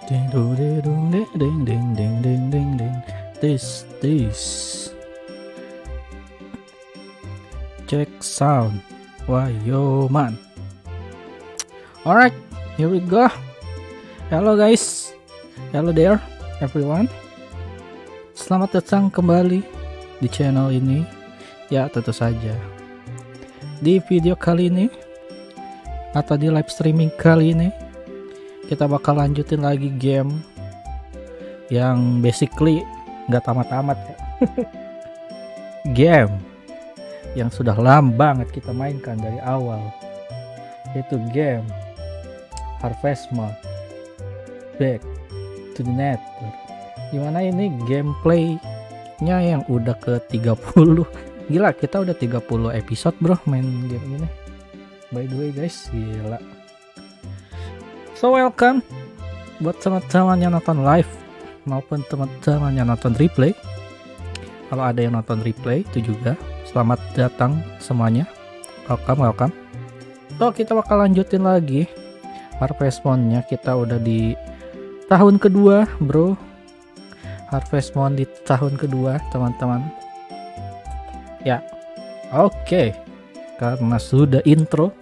Ding dong ding dong ding ding ding ding ding ding ding. This. Check sound. Why yo man. Alright, here we go. Hello guys. Hello there everyone. Selamat datang kembali di channel ini. Ya tentu saja. Di video kali ini atau di live streaming kali ini kita bakal lanjutin lagi game yang basically nggak tamat-tamat ya. Game yang sudah lama banget kita mainkan dari awal, yaitu game Harvest Moon Back to the Nether, dimana ini gameplaynya yang udah ke 30. Gila, kita udah 30 episode bro main game ini. By the way guys, gila. So welcome buat teman-teman yang nonton live maupun teman-teman yang nonton replay. Kalau ada yang nonton replay itu juga selamat datang semuanya. Welcome. So kita bakal lanjutin lagi Harvest Moon-nya. Kita udah di tahun kedua bro. Harvest Moon di tahun kedua teman-teman. Ya, oke. Karena sudah intro,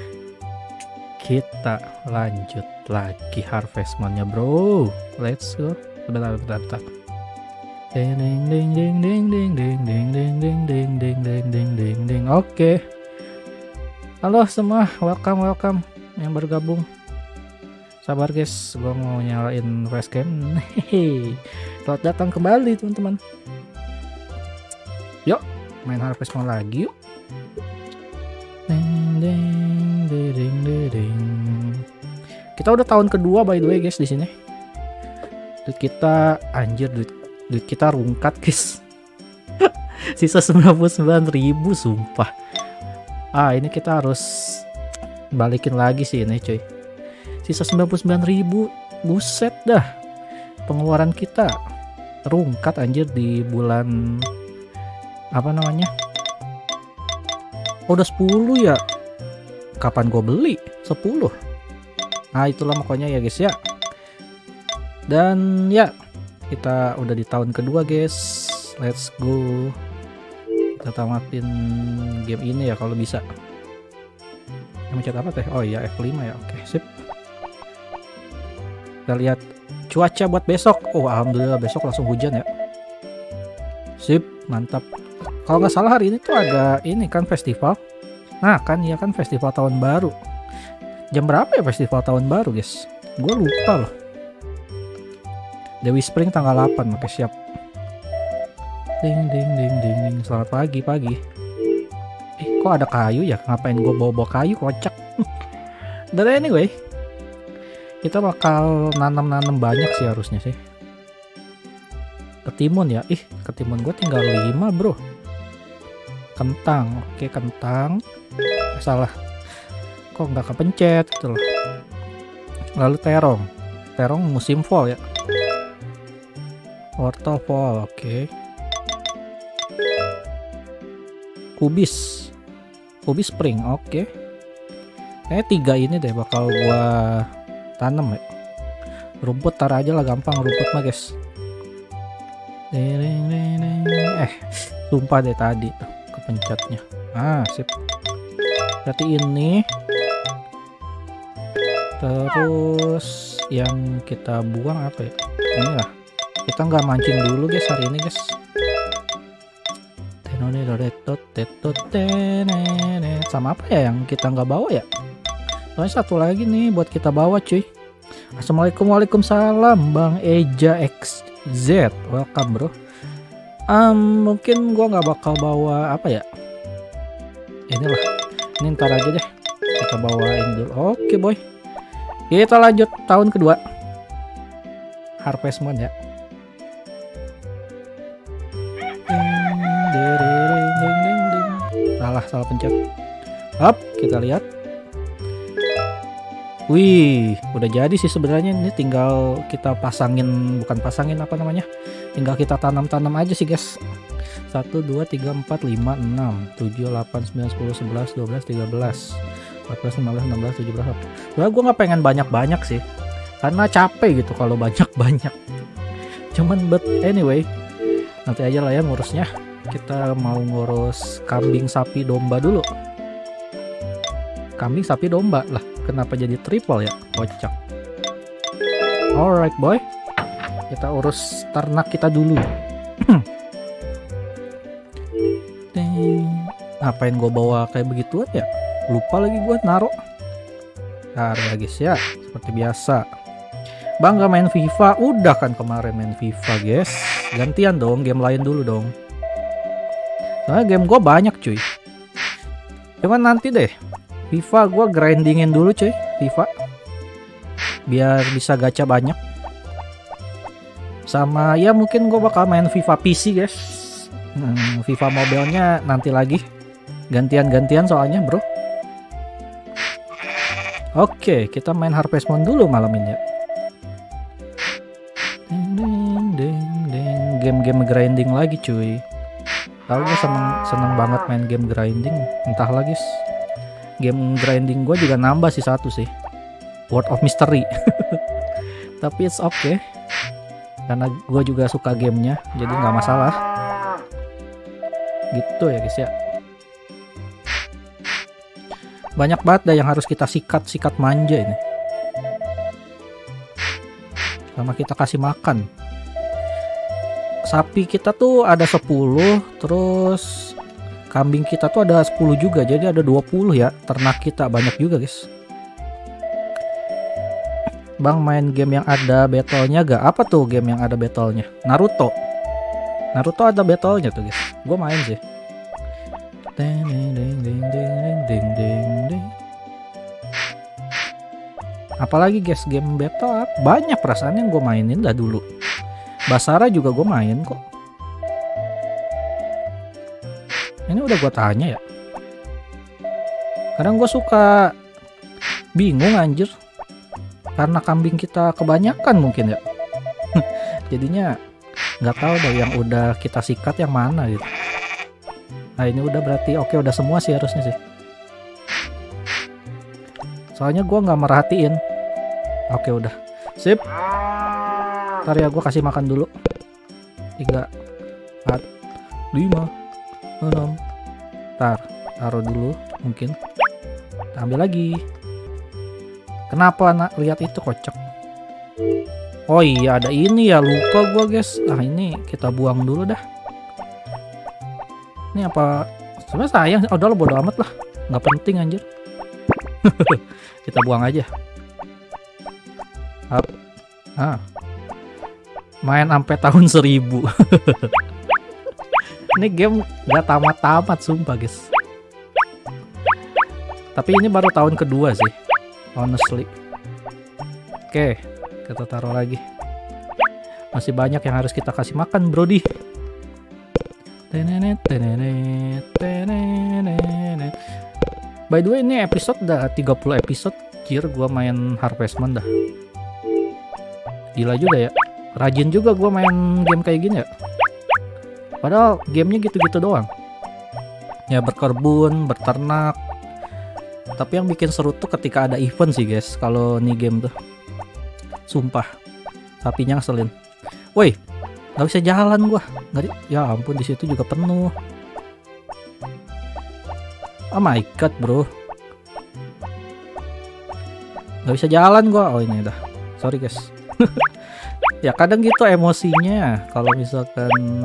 kita lanjut lagi Harvest Moon-nya bro. Let's go. Bentar. Ding ding ding ding ding ding ding ding ding ding ding ding ding ding ding ding. Oke. Halo semua, welcome yang bergabung. Sabar guys, gua mau nyalain facecam. Selamat datang kembali teman-teman. Yuk, main Harvest Moon lagi yuk. Ding ding ding ding. Kita udah tahun kedua by the way guys di sini. Duit kita anjir, duit kita rungkat guys. Sisa 99.000 sumpah. Ini kita harus balikin lagi sih ini cuy. Sisa 99.000, buset dah. Pengeluaran kita rungkat anjir di bulan apa namanya? Udah 10 ya. Kapan gue beli? 10. Nah itulah pokoknya ya guys ya. Dan ya, kita udah di tahun kedua guys. Let's go. Kita tamatin game ini ya kalau bisa. Mencet apa teh? Oh iya F5 ya. Oke, sip. Kita lihat cuaca buat besok. Oh alhamdulillah besok langsung hujan ya. Sip, mantap. Kalau nggak salah hari ini tuh ada ini kan festival. Nah kan ya kan festival tahun baru. Jam berapa ya festival tahun baru guys? Gue lupa loh. Dewi Spring tanggal 8, makanya siap. Ding ding ding ding ding. Selamat pagi. Kok ada kayu ya? Ngapain gue bawa kayu, kocak. Dan anyway, kita bakal nanam banyak sih harusnya sih. Ketimun ya. Ketimun gue tinggal 5 bro. Kentang. Oke, kentang. Salah. Kok nggak kepencet gitu loh. Lalu terong. Terong musim fall ya. Wortel fall, oke. Kubis spring, oke. Kayaknya 3 ini deh bakal gua tanam ya. Rumput tar aja lah, gampang rumput mah guys. Sumpah deh tadi tuh kepencetnya. Sip. Berarti ini. Terus yang kita buang apa ya? Ini lah. Kita nggak mancing dulu guys hari ini guys. Sama apa ya yang kita nggak bawa ya? Soalnya satu lagi nih buat kita bawa cuy. Assalamualaikum, waalaikumsalam Bang Eja XZ, welcome bro. Mungkin gua nggak bakal bawa apa ya? Inilah, ini ntar aja deh. Kita bawain dulu. Oke boy. Kita lanjut tahun kedua Harvest Moon ya. Salah pencet. Up, kita lihat. Wih, udah jadi sih sebenarnya. Ini tinggal kita pasangin, bukan pasangin apa namanya, tinggal kita tanam aja sih guys. 1 2 3 4 5 6 7 8 9 10 11 12 13 14 15 16 17. Soalnya gue nggak pengen banyak sih. karena capek gitu kalau banyak-banyak. Cuman but anyway, nanti aja lah ya ngurusnya. Kita mau ngurus kambing, sapi, domba dulu. Kambing, sapi, domba lah. Kenapa jadi triple ya? Kocak. Alright boy, kita urus ternak kita dulu. Ngapain gue bawa kayak begituan ya? Lupa lagi gue naruh. Bentar ya guys ya, seperti biasa. Bang gak main FIFA? Udah kan kemarin main FIFA guys. Gantian dong, game lain dulu dong. Soalnya game gue banyak cuy. Cuman nanti deh, FIFA gue grindingin dulu cuy, FIFA. Biar bisa gacha banyak. Sama ya mungkin gue bakal main FIFA PC guys. FIFA mobilenya nanti lagi. Gantian-gantian soalnya bro. Oke, kita main Harvest Moon dulu malam ini ya. Game-game grinding lagi cuy. Tahu gue seneng banget main game grinding. Entah lagi game grinding gue juga nambah sih satu sih, World of Mystery. Tapi it's okay karena gue juga suka gamenya, jadi nggak masalah gitu ya guys ya. Banyak banget dah yang harus kita sikat manja ini. Sama kita kasih makan. Sapi kita tuh ada 10, terus kambing kita tuh ada 10 juga, jadi ada 20 ya. Ternak kita banyak juga guys. Bang main game yang ada battle-nya gak? Apa tuh game yang ada battle-nya? Naruto ada battle-nya tuh guys. Gue main sih. Apalagi guys game battle banyak perasaan yang gue mainin dah dulu. Basara juga gue main kok. Ini udah gue tanya ya. Kadang gue suka bingung anjir. Karena kambing kita kebanyakan mungkin ya. Jadinya nggak tahu deh yang udah kita sikat yang mana gitu. Nah ini udah berarti oke, udah semua sih harusnya sih. Soalnya gue nggak merhatiin. Oke udah. Sip. Ntar ya gue kasih makan dulu. 3, 4, 5, 6. Ntar taruh dulu mungkin. Kita ambil lagi. Kenapa anak lihat itu kocak? Oh iya ada ini ya, lupa gue guys. Nah ini kita buang dulu dah. Ini apa? Sebenarnya sayang. Oh, udah lo bodo amat lah. Nggak penting anjir. Kita buang aja. Up. Main sampai tahun 1000. Ini game gak tamat-tamat sumpah guys. Tapi ini baru tahun kedua sih, honestly. Oke, kita taruh lagi. Masih banyak yang harus kita kasih makan brody. By the way ini episode udah 30 episode. Jir gua main Harvest Moon dah. Gila juga ya. Rajin juga gue main game kayak gini ya. Padahal gamenya gitu-gitu doang. Ya berkebun, berternak. Tapi yang bikin seru tuh ketika ada event sih guys. Kalau nih game tuh sumpah sapinya ngeselin. Woi, nggak bisa jalan gue. Ya ampun, di situ juga penuh. Oh my god bro, nggak bisa jalan gue. Oh ini dah, sorry guys. Ya kadang gitu emosinya kalau misalkan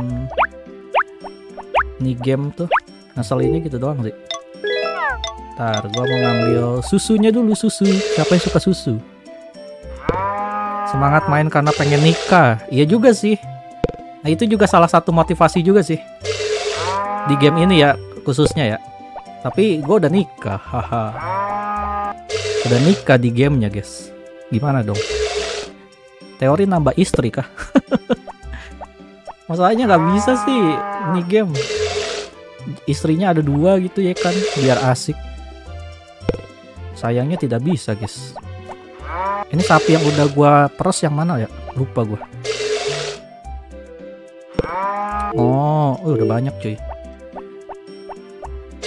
nih game tuh ngeselinnya gitu doang sih. Ntar gua mau ngambil susunya dulu, susu. Siapa yang suka susu? Semangat main karena pengen nikah. Iya juga sih. Nah itu juga salah satu motivasi juga sih di game ini ya khususnya ya. Tapi gua udah nikah, haha. Udah nikah di gamenya guys. Gimana dong? Teori nambah istri kah? Masalahnya nggak bisa sih ini game. Istrinya ada 2 gitu ya kan, biar asik. Sayangnya tidak bisa guys. Ini sapi yang udah gua peres yang mana ya? Lupa gua. Oh, udah banyak cuy.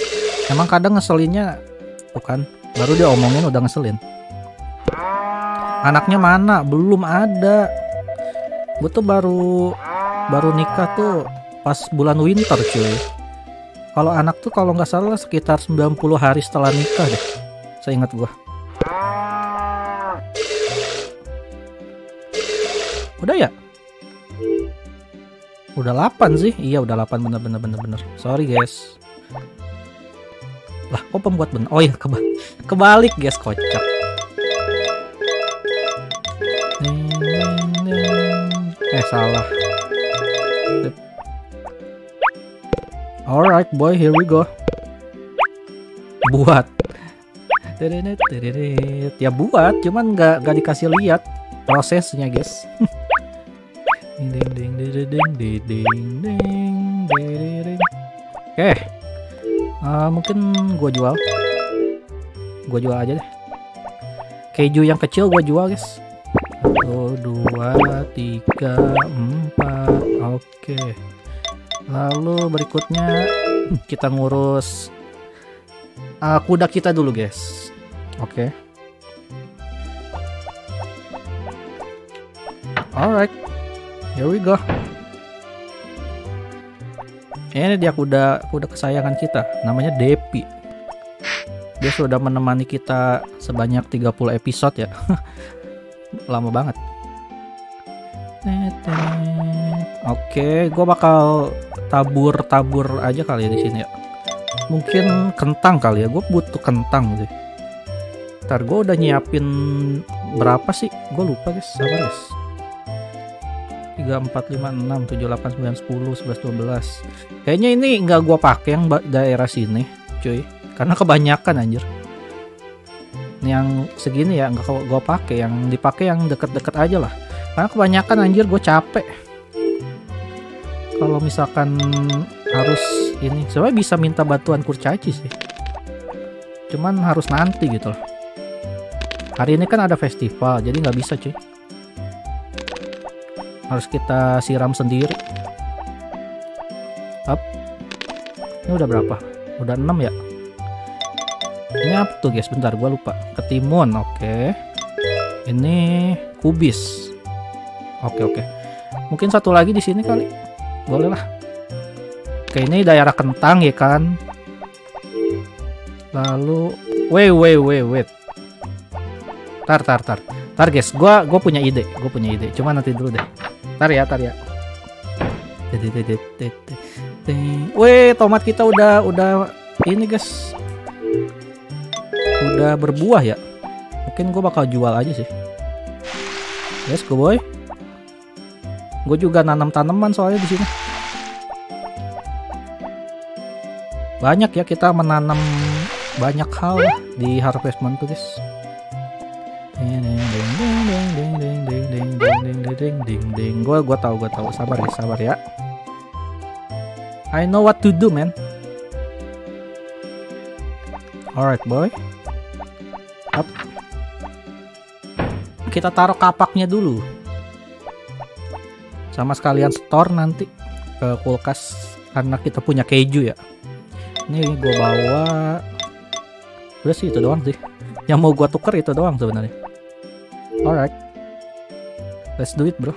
Emang kadang ngeselinnya tuh kan, baru dia omongin udah ngeselin. Anaknya mana? Belum ada. Gue tuh baru nikah tuh pas bulan winter cuy. Kalau anak tuh kalau nggak salah sekitar 90 hari setelah nikah deh, seingat gue. Udah ya? Udah 8 sih. Iya udah 8, bener. Sorry guys. Lah kok pembuat bener? Oh iya kebalik guys, kocak. Salah. Alright boy, here we go. Buat. Ya buat, cuman nggak dikasih lihat prosesnya guys. Oke, mungkin gue jual aja deh. Keju yang kecil gue jual guys. 1, 2, 3, 4. Oke. Lalu berikutnya kita ngurus kuda kita dulu guys. Oke. Alright, here we go. Ini dia kuda kesayangan kita, namanya Depi. Dia sudah menemani kita sebanyak 30 episode ya. Lama banget. Oke, gue bakal tabur aja kali ya di sini ya. Mungkin kentang kali ya, gue butuh kentang sih. Ntar gue udah nyiapin berapa sih? Gue lupa guys, sabar guys. 3, 4, 5, 6, 7, 8, 9, 10, 11, 12. Kayaknya ini nggak gue pakai yang daerah sini, cuy. Karena kebanyakan anjir. Yang segini ya nggak gue pakai, yang dipakai yang deket-deket aja lah. Karena kebanyakan anjir gue capek. Kalau misalkan harus ini, sebenarnya bisa minta bantuan kurcaci sih. Cuman harus nanti gitu loh. Hari ini kan ada festival, jadi nggak bisa cuy. Harus kita siram sendiri. Up. Ini udah berapa? Udah 6 ya? Ini apa tuh guys? Bentar, gue lupa. Ketimun, oke. Ini kubis. Oke. Mungkin satu lagi di sini kali. Boleh lah. Oke, ini daerah kentang ya kan. Lalu, wait. Tar guys, gue punya ide. Cuma nanti dulu deh. Tar ya. Weh, tomat kita udah ini guys. Udah berbuah ya. Mungkin gue bakal jual aja sih. Yes, go boy. Gue juga nanam tanaman soalnya di sini. Banyak ya, kita menanam banyak hal lah di Harvestman tuh guys. Gue tahu. Sabar ya. I know what to do, man. Alright, boy. Up. Kita taruh kapaknya dulu. Sama sekalian store nanti ke kulkas karena kita punya keju ya. Ini gue bawa. Udah sih itu doang sih. Yang mau gue tuker itu doang sebenarnya. Alright. Let's do it, bro.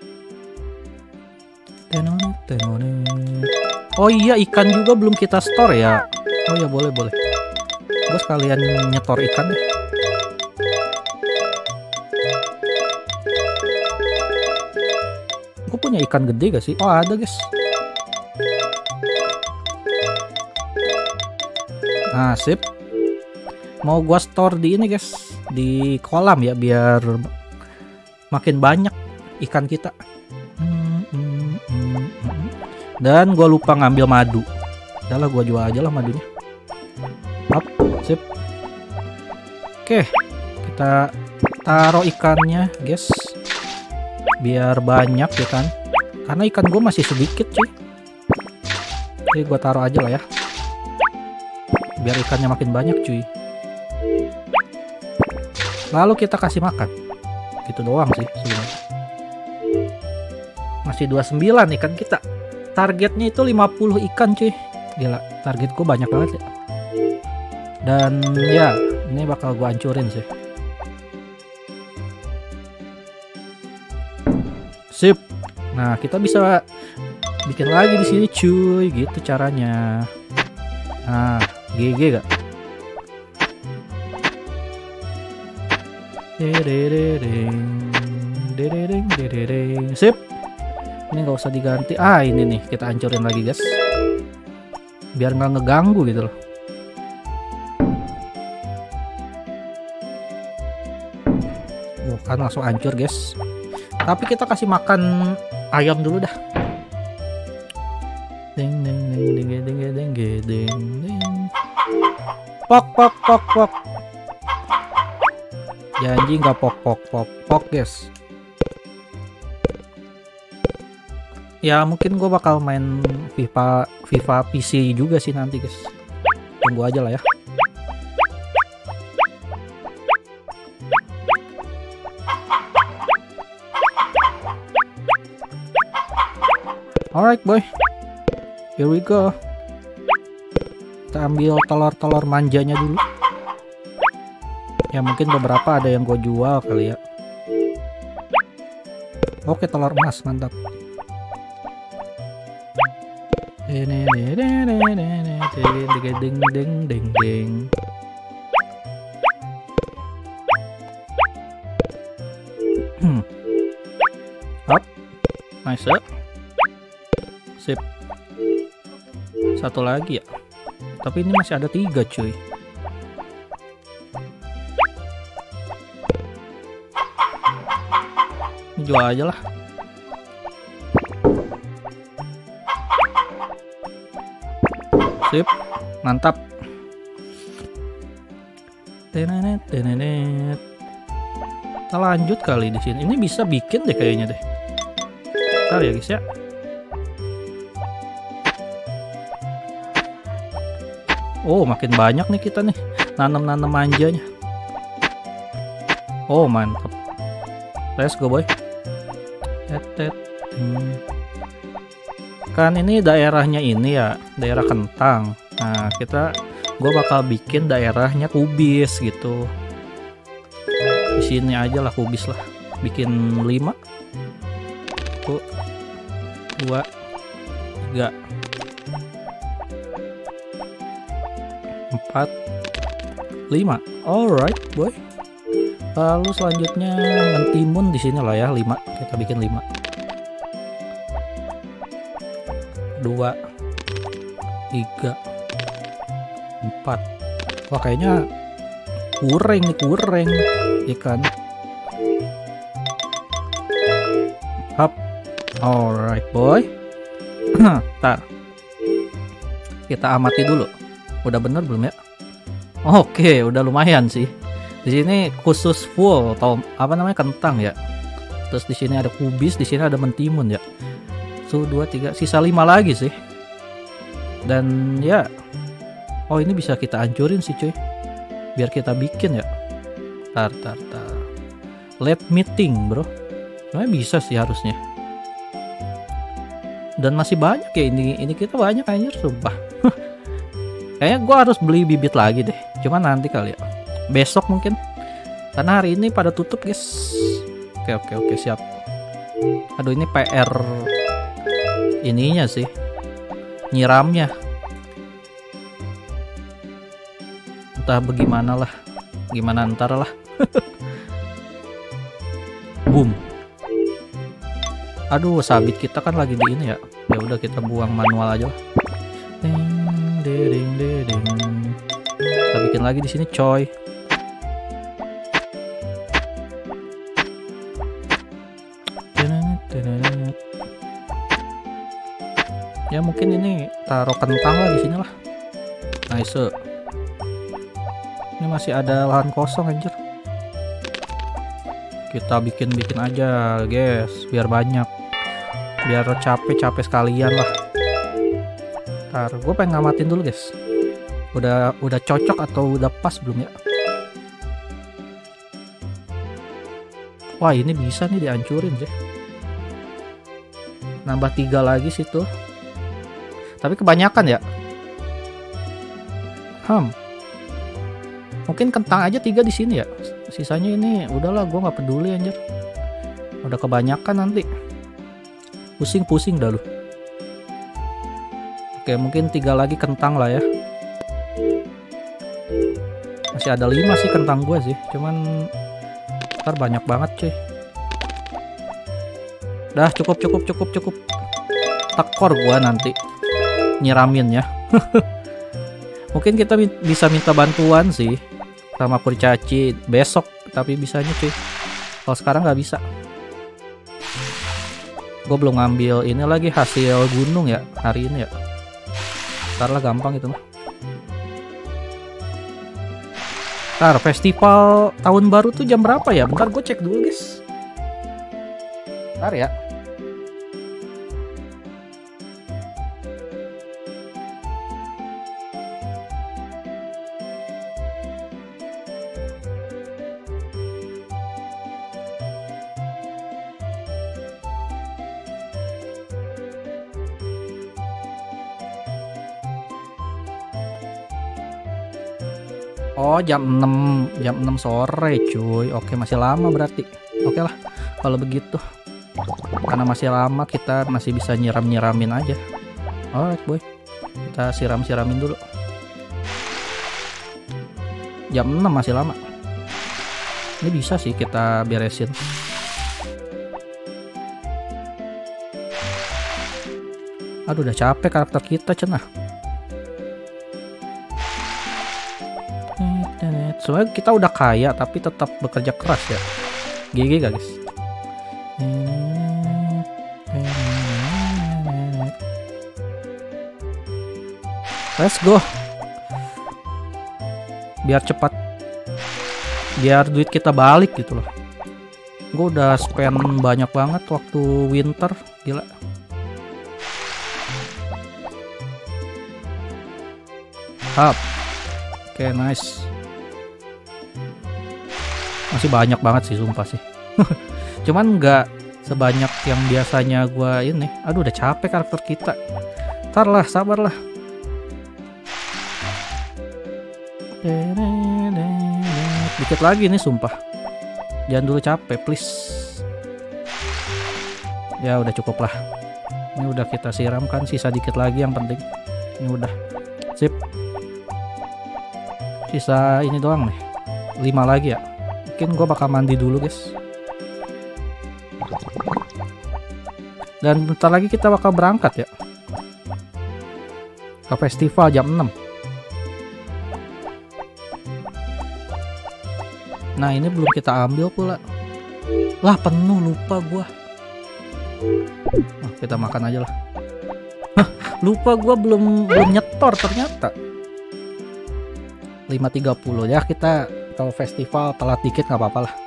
Oh iya, ikan juga belum kita store ya. Oh iya, boleh. Gue sekalian nyetor ikan deh. Gue punya ikan gede gak sih? Oh ada guys. Nah sip. Mau gue store di ini guys, di kolam ya, biar makin banyak ikan kita. Dan gue lupa ngambil madu. Udahlah, gue jual aja lah madunya. Up, sip. Oke, kita taruh ikannya guys, biar banyak ya kan. Karena ikan gue masih sedikit cuy. Jadi gue taruh aja lah ya, biar ikannya makin banyak cuy. Lalu kita kasih makan. Gitu doang sih sebenarnya. Masih 29 ikan kita. Targetnya itu 50 ikan cuy. Gila, target gue banyak banget ya. Dan ya, ini bakal gue hancurin sih. Sip. Nah, kita bisa bikin lagi di sini cuy, gitu caranya. Nah, GG gak? Sip. Ini nggak usah diganti. Ini nih kita hancurin lagi guys, biar nggak ngeganggu gitu loh. Kan langsung hancur guys. Tapi kita kasih makan ayam dulu dah. Ding ding ding ding ding ding ding ding. Pok pok pok pok. Janji nggak pok pok pok pok guys. Ya mungkin gue bakal main FIFA PC juga sih nanti guys. Tunggu aja lah ya. Alright boy, here we go. Kita ambil telur-telur manjanya dulu. Ya mungkin beberapa ada yang gue jual kali ya. Oke, telur emas mantap. Ini ding ding ding ding. Up, nice. Sip. Satu lagi ya. Tapi ini masih ada 3 cuy. Ini jual aja lah. Sip. Mantap. Kita lanjut kali di sini. Ini bisa bikin deh kayaknya deh. Bentar ya guys ya. Oh, makin banyak nih kita nih nanam-nanam manjanya. Oh, mantap. Let's go boy. Kan ini daerahnya ini ya, daerah kentang. Nah, gue bakal bikin daerahnya kubis gitu. Di sini aja lah kubis lah. Bikin 5. 1 2 3 4 5. Alright boy. Lalu selanjutnya mentimun di sini lah ya, 5. Kita bikin 5. 2 3 4. Wah, kayaknya kurang ikan. Hap. Alright boy. Ntar kita amati dulu. Udah bener belum ya? Oke, udah lumayan sih. Di sini khusus full atau apa namanya, kentang ya. Terus di sini ada kubis, di sini ada mentimun ya. 1 2 3, sisa 5 lagi sih. Dan ya, oh ini bisa kita hancurin sih cuy. Biar kita bikin ya. Tar. Late meeting bro. Sebenarnya bisa sih harusnya. Dan masih banyak ya ini kita banyak anjir sumpah. Kayaknya gue harus beli bibit lagi deh. Cuma nanti kali ya. Besok mungkin. Karena hari ini pada tutup guys. Oke siap. Aduh, ini PR ininya sih. Nyiramnya. Entah bagaimana lah. Gimana ntar lah. Boom. Aduh, sabit kita kan lagi di ini ya. Ya udah kita buang manual aja lah. Ding. Kita bikin lagi di sini coy. Ya mungkin ini taruh kentang lah di sini lah. Nice. Ini masih ada lahan kosong anjir. Kita bikin aja guys, biar banyak. Biar capek sekalian lah. Ntar gue pengen ngamatin dulu guys. Udah cocok atau udah pas belum ya? Wah, ini bisa nih dihancurin sih. Nambah 3 lagi situ. Tapi kebanyakan ya. Mungkin kentang aja 3 di sini ya. Sisanya ini udahlah, gue nggak peduli anjir. Udah kebanyakan nanti. Pusing-pusing dah lu. Oke, mungkin 3 lagi kentang lah ya. Masih ada 5 sih kentang gue sih, cuman ntar banyak banget cuy. Dah cukup. Tekor gua nanti nyiramin ya. Mungkin kita bisa minta bantuan sih sama kurcaci besok, tapi bisanya cuy. Kalau sekarang nggak bisa. Gue belum ngambil ini lagi hasil gunung ya hari ini ya. Ntar lah gampang itu mah. Ntar festival tahun baru tuh jam berapa ya? Bentar gue cek dulu guys. Ntar ya. Oh jam 6 sore cuy. Oke masih lama berarti. Oke lah kalau begitu. Karena masih lama kita masih bisa nyiramin aja. Alright boy. Kita siramin dulu. Jam 6 masih lama. Ini bisa sih kita beresin. Aduh udah capek karakter kita cenah. Soalnya kita udah kaya tapi tetap bekerja keras ya. GG guys. Let's go. Biar cepat. Biar duit kita balik gitu loh. Gue udah spend banyak banget waktu winter. Gila. Up. Oke nice. Masih banyak banget sih sumpah sih. Cuman nggak sebanyak yang biasanya gua ini. Aduh udah capek karakter kita. Ntar lah sabarlah. Dikit lagi nih sumpah. Jangan dulu capek please. Ya udah cukup lah. Ini udah kita siramkan, sisa dikit lagi yang penting. Ini udah sip. Sisa ini doang nih. 5 lagi ya. Mungkin gue bakal mandi dulu guys. Dan bentar lagi kita bakal berangkat ya. Ke festival jam 6. Nah ini belum kita ambil pula. Lah penuh lupa gua. Nah, kita makan aja lah. Lupa gua belum nyetor ternyata. 5.30 ya kita kalau festival telat dikit nggak apa-apa lah.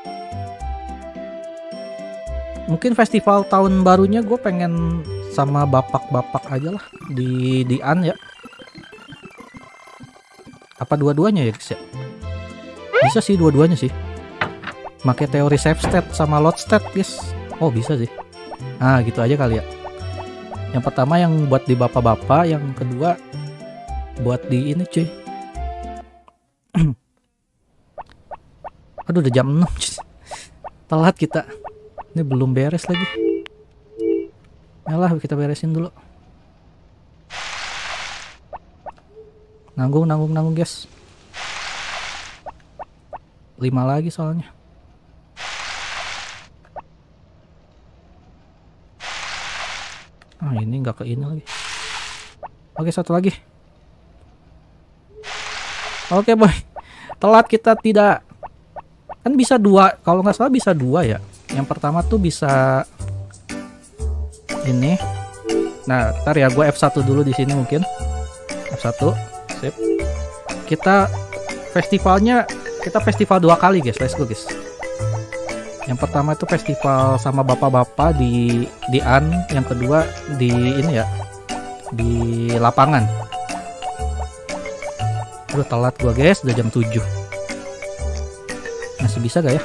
Mungkin festival tahun barunya gue pengen sama bapak-bapak aja lah di An ya. Apa dua-duanya ya guys ya? Bisa sih dua-duanya sih. Pakai teori save state sama load state guys. Oh bisa sih. Nah gitu aja kali ya. Yang pertama yang buat di bapak-bapak, yang kedua buat di ini cuy. Aduh udah jam 6. Telat kita. Ini belum beres lagi. Yalah kita beresin dulu. Nanggung guys. 5 lagi soalnya. Ah ini nggak ke ini lagi. Oke 1 lagi. Oke boy. Telat kita tidak. Kan bisa 2, kalau nggak salah bisa 2 ya. Yang pertama tuh bisa ini. Nah, ntar ya gue F1 dulu di sini mungkin. F1. Sip. Kita festivalnya kita festival 2 kali guys. Let's go guys. Yang pertama itu festival sama bapak-bapak di An, yang kedua di ini ya. Di lapangan. Aduh telat gua guys, udah jam 7. Masih bisa gak ya?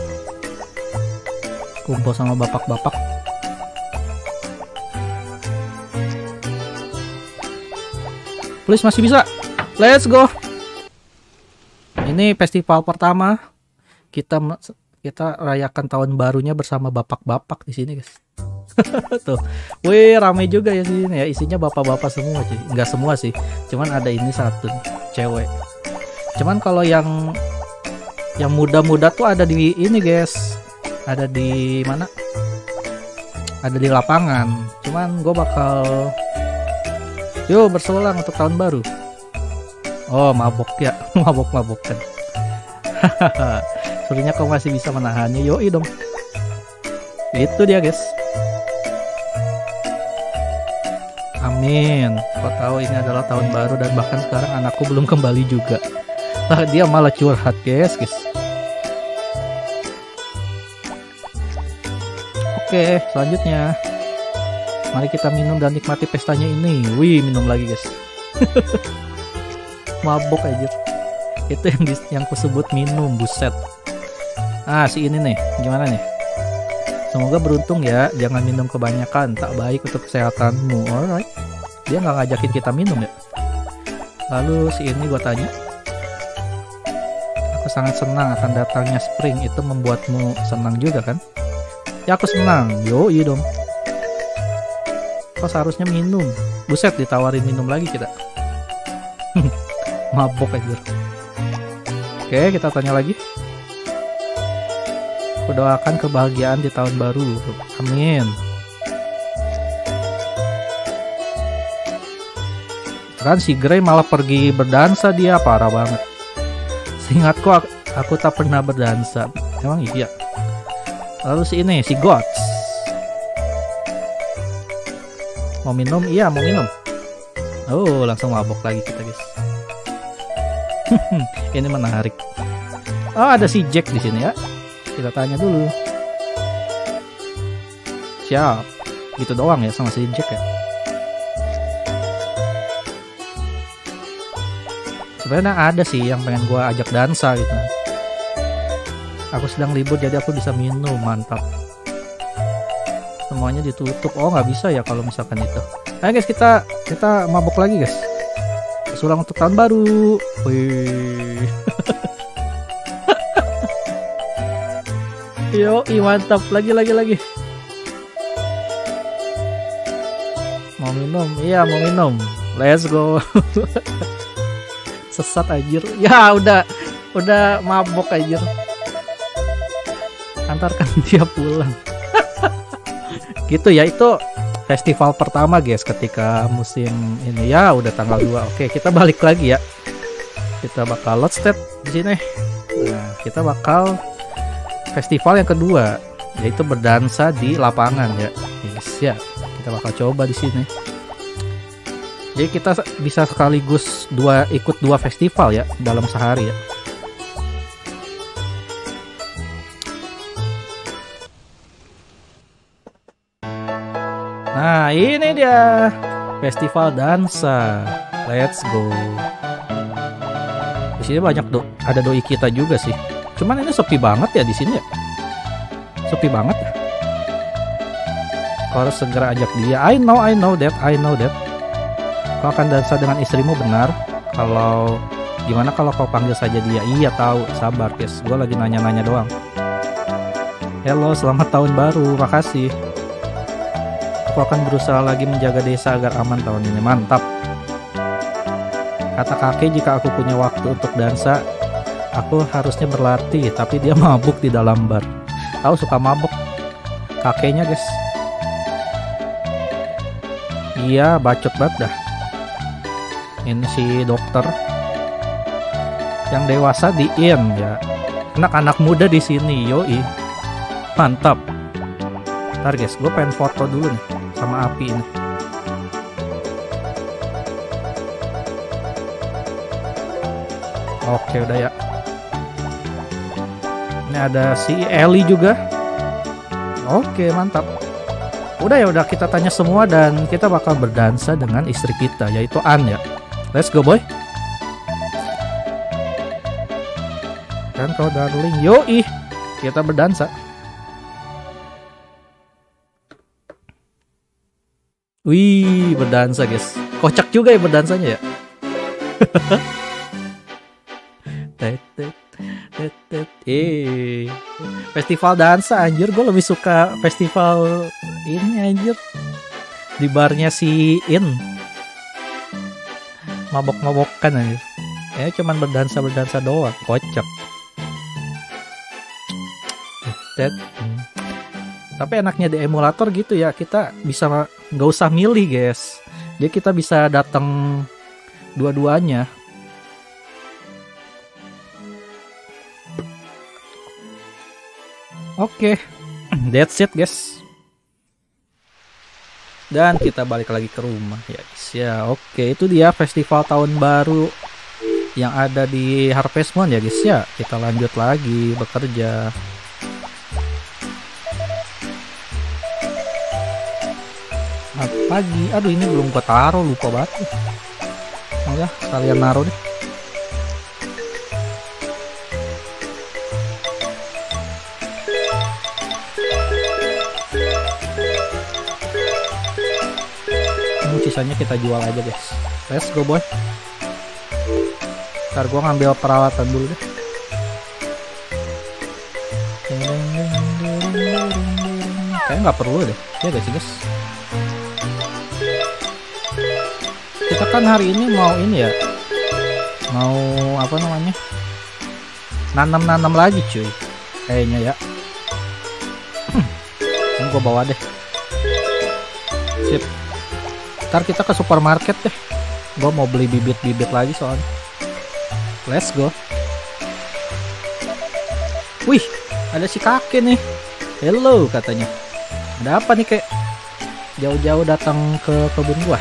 Kumpul sama bapak-bapak. Please masih bisa. Let's go. Ini festival pertama. Kita rayakan tahun barunya bersama bapak-bapak di sini, guys. Tuh, wih rame juga ya sini ya, isinya bapak-bapak semua sih, nggak semua sih, cuman ada ini satu cewek. Cuman kalau yang muda-muda tuh ada di ini guys, ada di mana? Ada di lapangan. Cuman gue bakal yuk berselang untuk tahun baru. Oh mabok ya, mabok-mabokan. Sebenarnya kau masih bisa menahannya, yoi dong. Itu dia guys. Amin. Kau tahu ini adalah tahun baru dan bahkan sekarang anakku belum kembali juga. Dia malah curhat guys. Oke, selanjutnya mari kita minum dan nikmati pestanya ini. Wih, minum lagi guys. Mabok aja. Itu yang kusebut minum, buset. Ah, si ini nih, gimana nih? Semoga beruntung ya, jangan minum kebanyakan, tak baik untuk kesehatanmu. Alright. Dia nggak ngajakin kita minum ya. Lalu si ini gue tanya, aku sangat senang akan datangnya spring, itu membuatmu senang juga kan? Ya aku senang, yoi dong. Kok seharusnya minum? Buset, ditawarin minum lagi kita. Mabok aja. Oke, kita tanya lagi. Aku doakan kebahagiaan di tahun baru. Amin. Kan si Grey malah pergi berdansa, dia parah banget. Seingatku aku tak pernah berdansa. Emang iya. Lalu si ini, si Gods. Mau minum? Iya, mau minum. Oh, langsung mabok lagi kita, guys. Ini menarik. Oh, ada si Jack di sini ya. Kita tanya dulu. Siap. Gitu doang ya sama si Jack ya. Sebenarnya ada sih yang pengen gua ajak dansa gitu. Aku sedang libur jadi aku bisa minum, mantap. Semuanya ditutup. Oh nggak bisa ya kalau misalkan itu. Ayo guys, kita mabok lagi guys. Sulang untuk tahun baru. Wih. Yo, mantap. Lagi. Mau minum? Iya, mau minum. Let's go. Sesat anjir. Ya, udah mabok anjir. Antarkan dia pulang. Gitu ya, itu festival pertama guys ketika musim ini ya, udah tanggal 2. Oke, kita balik lagi ya. Kita bakal load step di sini. Nah, kita bakal festival yang kedua, yaitu berdansa di lapangan ya. Yes, ya. Kita bakal coba di sini. Jadi kita bisa sekaligus ikut dua festival ya dalam sehari ya. Nah, ini dia festival dansa. Let's go. Di sini banyak ada doi kita juga sih. Cuman ini sepi banget ya di sini ya. Sepi banget. Kau harus segera ajak dia. I know that. Kau akan dansa dengan istrimu, benar? Gimana kalau kau panggil saja dia? Iya tahu, sabar guys. Gue lagi nanya-nanya doang. Halo, selamat tahun baru. Makasih. Aku akan berusaha lagi menjaga desa agar aman tahun ini. Mantap. Kata kakek, jika aku punya waktu untuk dansa, aku harusnya berlatih. Tapi dia mabuk di dalam bar. Tahu suka mabuk kakeknya guys. Iya, bacot banget dah. Ini si dokter. Yang dewasa di in ya. Anak-anak muda di sini, yoi. Mantap. Ntar guys, gue pengen foto dulu nih sama api ini. Oke, udah ya. Ini ada si Ellie juga. Oke, mantap. Udah kita tanya semua dan kita bakal berdansa dengan istri kita, yaitu Ann ya. Let's go boy. Kan kau darling. Yoi, kita berdansa. Wih, berdansa guys. Kocak juga ya berdansanya ya. Festival dansa anjir, gue lebih suka festival ini anjir. Di barnya si In. Mabok-mabokan anjir. Ya cuman berdansa doang, kocak. Tapi enaknya di emulator gitu ya, kita bisa nggak usah milih guys. Jadi kita bisa datang dua-duanya. Oke, that's it guys. Dan kita balik lagi ke rumah ya guys ya. Oke, itu dia festival tahun baru yang ada di Harvest Moon ya guys ya. Kita lanjut lagi bekerja. Pagi, aduh ini belum gua taruh, lupa banget. Oh ya, kalian naruh deh. Sisanya kita jual aja guys. Let's go boy. Ntar gua ngambil peralatan dulu deh. Kayaknya nggak perlu deh ya guys guys. Kita kan hari ini mau ini ya, mau apa namanya, nanam lagi cuy kayaknya ya. Ini gua bawa deh. Sip. Ntar kita ke supermarket deh. Gue mau beli bibit-bibit lagi soalnya. Let's go. Wih, ada si kakek nih. Hello katanya. Ada apa nih kek? Jauh-jauh datang ke kebun gua.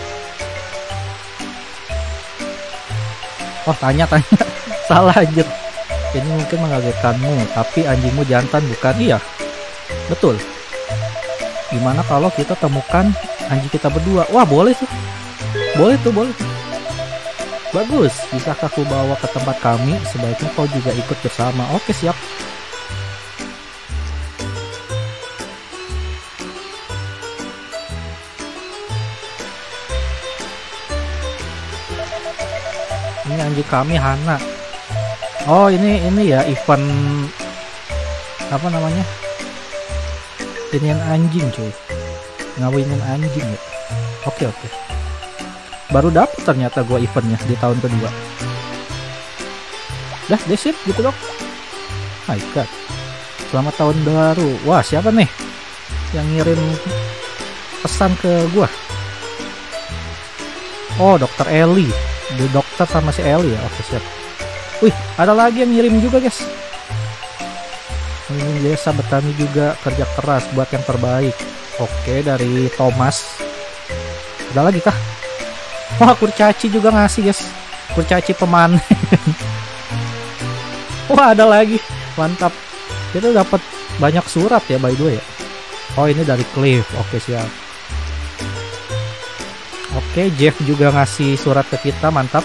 Oh tanya. Salah anjir. Ini mungkin mengagetkanmu, tapi anjingmu jantan bukan? Iya. Betul. Gimana kalau kita temukan anjing kita berdua? Wah boleh tuh. Boleh tuh. Bagus. Bisakah aku bawa ke tempat kami? Sebaiknya kau juga ikut bersama. Oke siap. Ini anjing kami Hana. Oh ini ya event apa namanya? Ini anjing cuy. Ngawinin anjing ya. Oke. Baru dapet ternyata gua eventnya di tahun kedua. Dah desit gitu dong. My god. Selamat tahun baru. Wah siapa nih yang ngirim pesan ke gua? Oh dokter Eli. The dokter sama si Eli ya. Oke siap. Wih ada lagi yang ngirim juga guys. Ini biasa bertani juga, kerja keras buat yang terbaik. Oke dari Thomas. Ada lagi kah? Wah kurcaci juga ngasih guys. Kurcaci pemanen. Wah ada lagi. Mantap. Kita dapat banyak surat ya by the way ya. Oh ini dari Cliff. Oke siap. Oke Jeff juga ngasih surat ke kita. Mantap.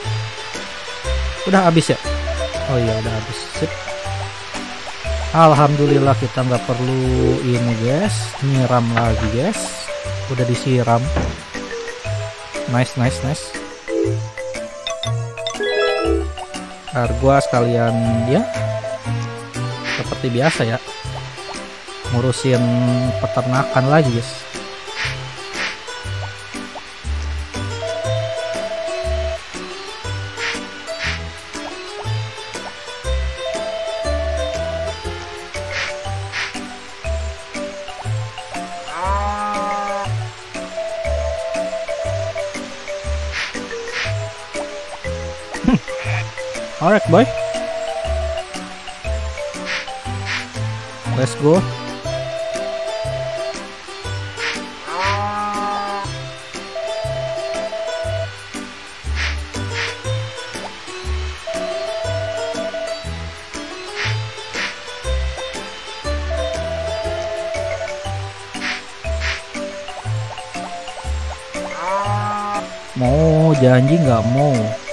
Udah habis ya? Oh iya udah habis. Sip. Alhamdulillah kita nggak perlu ini guys, nyiram lagi guys, udah disiram. Nice. Ntar gua sekalian ya seperti biasa ya ngurusin peternakan lagi guys. Alright boy, let's go. Mau janji nggak mau?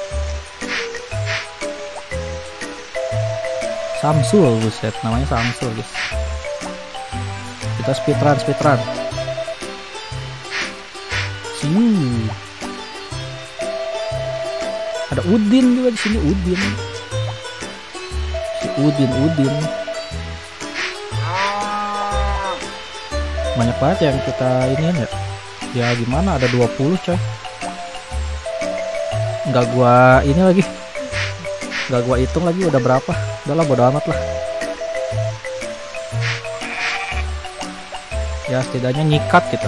Samsul, buset, namanya Samsul guys. Kita speedrun. Ada Udin juga di sini, Udin. Si Udin. Banyak banget yang kita ini ya. Ya gimana, ada 20 coy. Nggak gua ini lagi. Nggak gua hitung lagi udah berapa. Udahlah bodo amat lah. Ya setidaknya nyikat kita.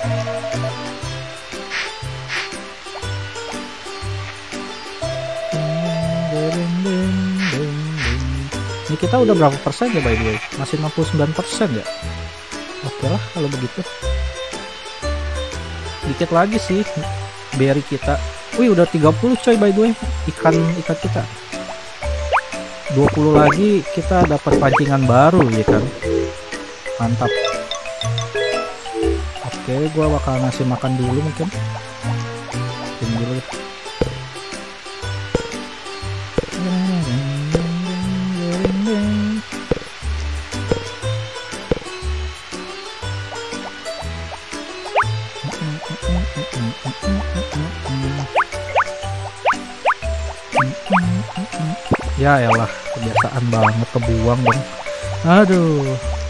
Ini kita udah berapa persen ya by the way? Masih 69% ya. Oke lah kalau begitu. Dikit lagi sih berry kita. Wih udah 30 coy by the way. Ikan kita 20 lagi kita dapat pancingan baru ya kan. Mantap. Oke gua bakal ngasih makan dulu mungkin. Ini dulu. Ya elah, kebiasaan banget kebuang dong. Aduh.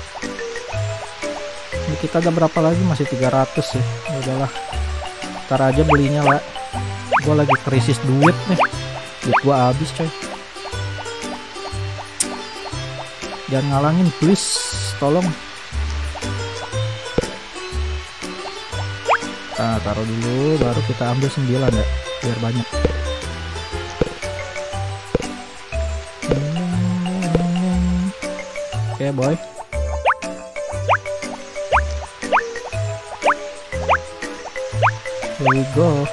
Ini kita ada berapa lagi? Masih 300 ya. Udahlah. Ntar aja belinya lah. Gua lagi krisis duit nih. Duit gua habis coy. Jangan ngalangin please. Tolong. Nah, taruh dulu baru kita ambil 9 ya. Biar banyak. Oke boy. Here we go.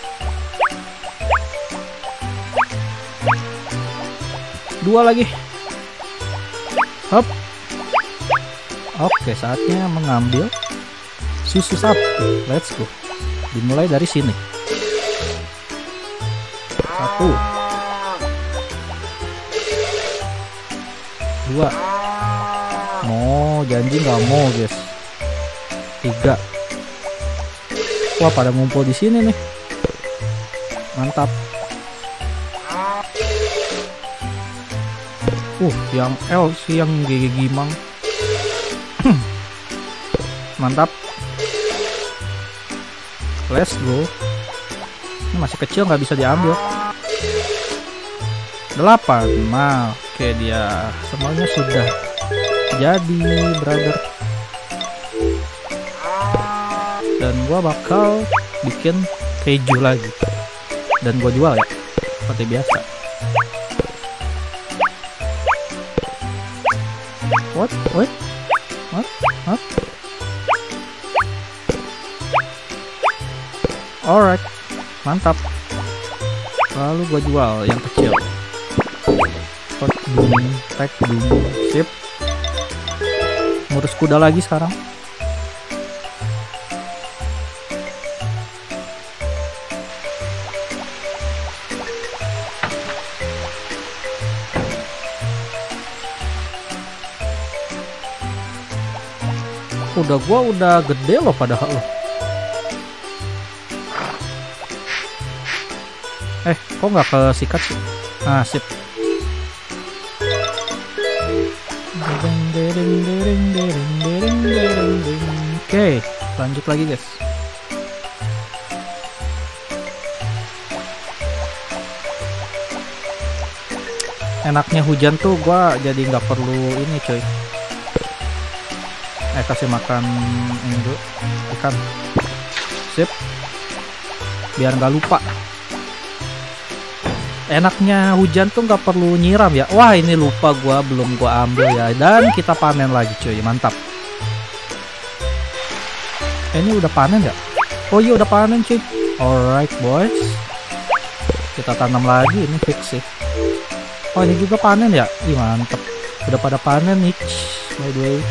Dua lagi. Hop. Oke, saatnya mengambil susu sapi. Let's go. Dimulai dari sini. 1 2. Mau janji nggak mau guys. 3. Wah pada ngumpul di sini nih. Mantap. Yang L sih yang gigi gimang. Mantap. Let's go. Ini masih kecil nggak bisa diambil. 8. Nah, oke dia semuanya sudah jadi brother. Dan gua bakal bikin keju lagi dan gua jual ya seperti biasa. What? Alright, mantap. Lalu gua jual yang kecil. Tag boom, sip. Ngurus kuda lagi sekarang. Kuda gua udah gede loh padahal loh. Kok nggak kesikat sih? Ah, sip. Oke, lanjut lagi guys. Enaknya hujan tuh gua jadi nggak perlu ini coy. Kasih makan ini dulu, ikan. Sip. Biar nggak lupa. Enaknya hujan tuh nggak perlu nyiram ya. Wah ini lupa gua, belum gua ambil ya. Dan kita panen lagi cuy, mantap. Ini udah panen ya? Oh iya udah panen cuy. Alright boys. Kita tanam lagi, ini fix sih. Oh ini juga panen ya? Ih mantap. Udah pada panen nih. By the way.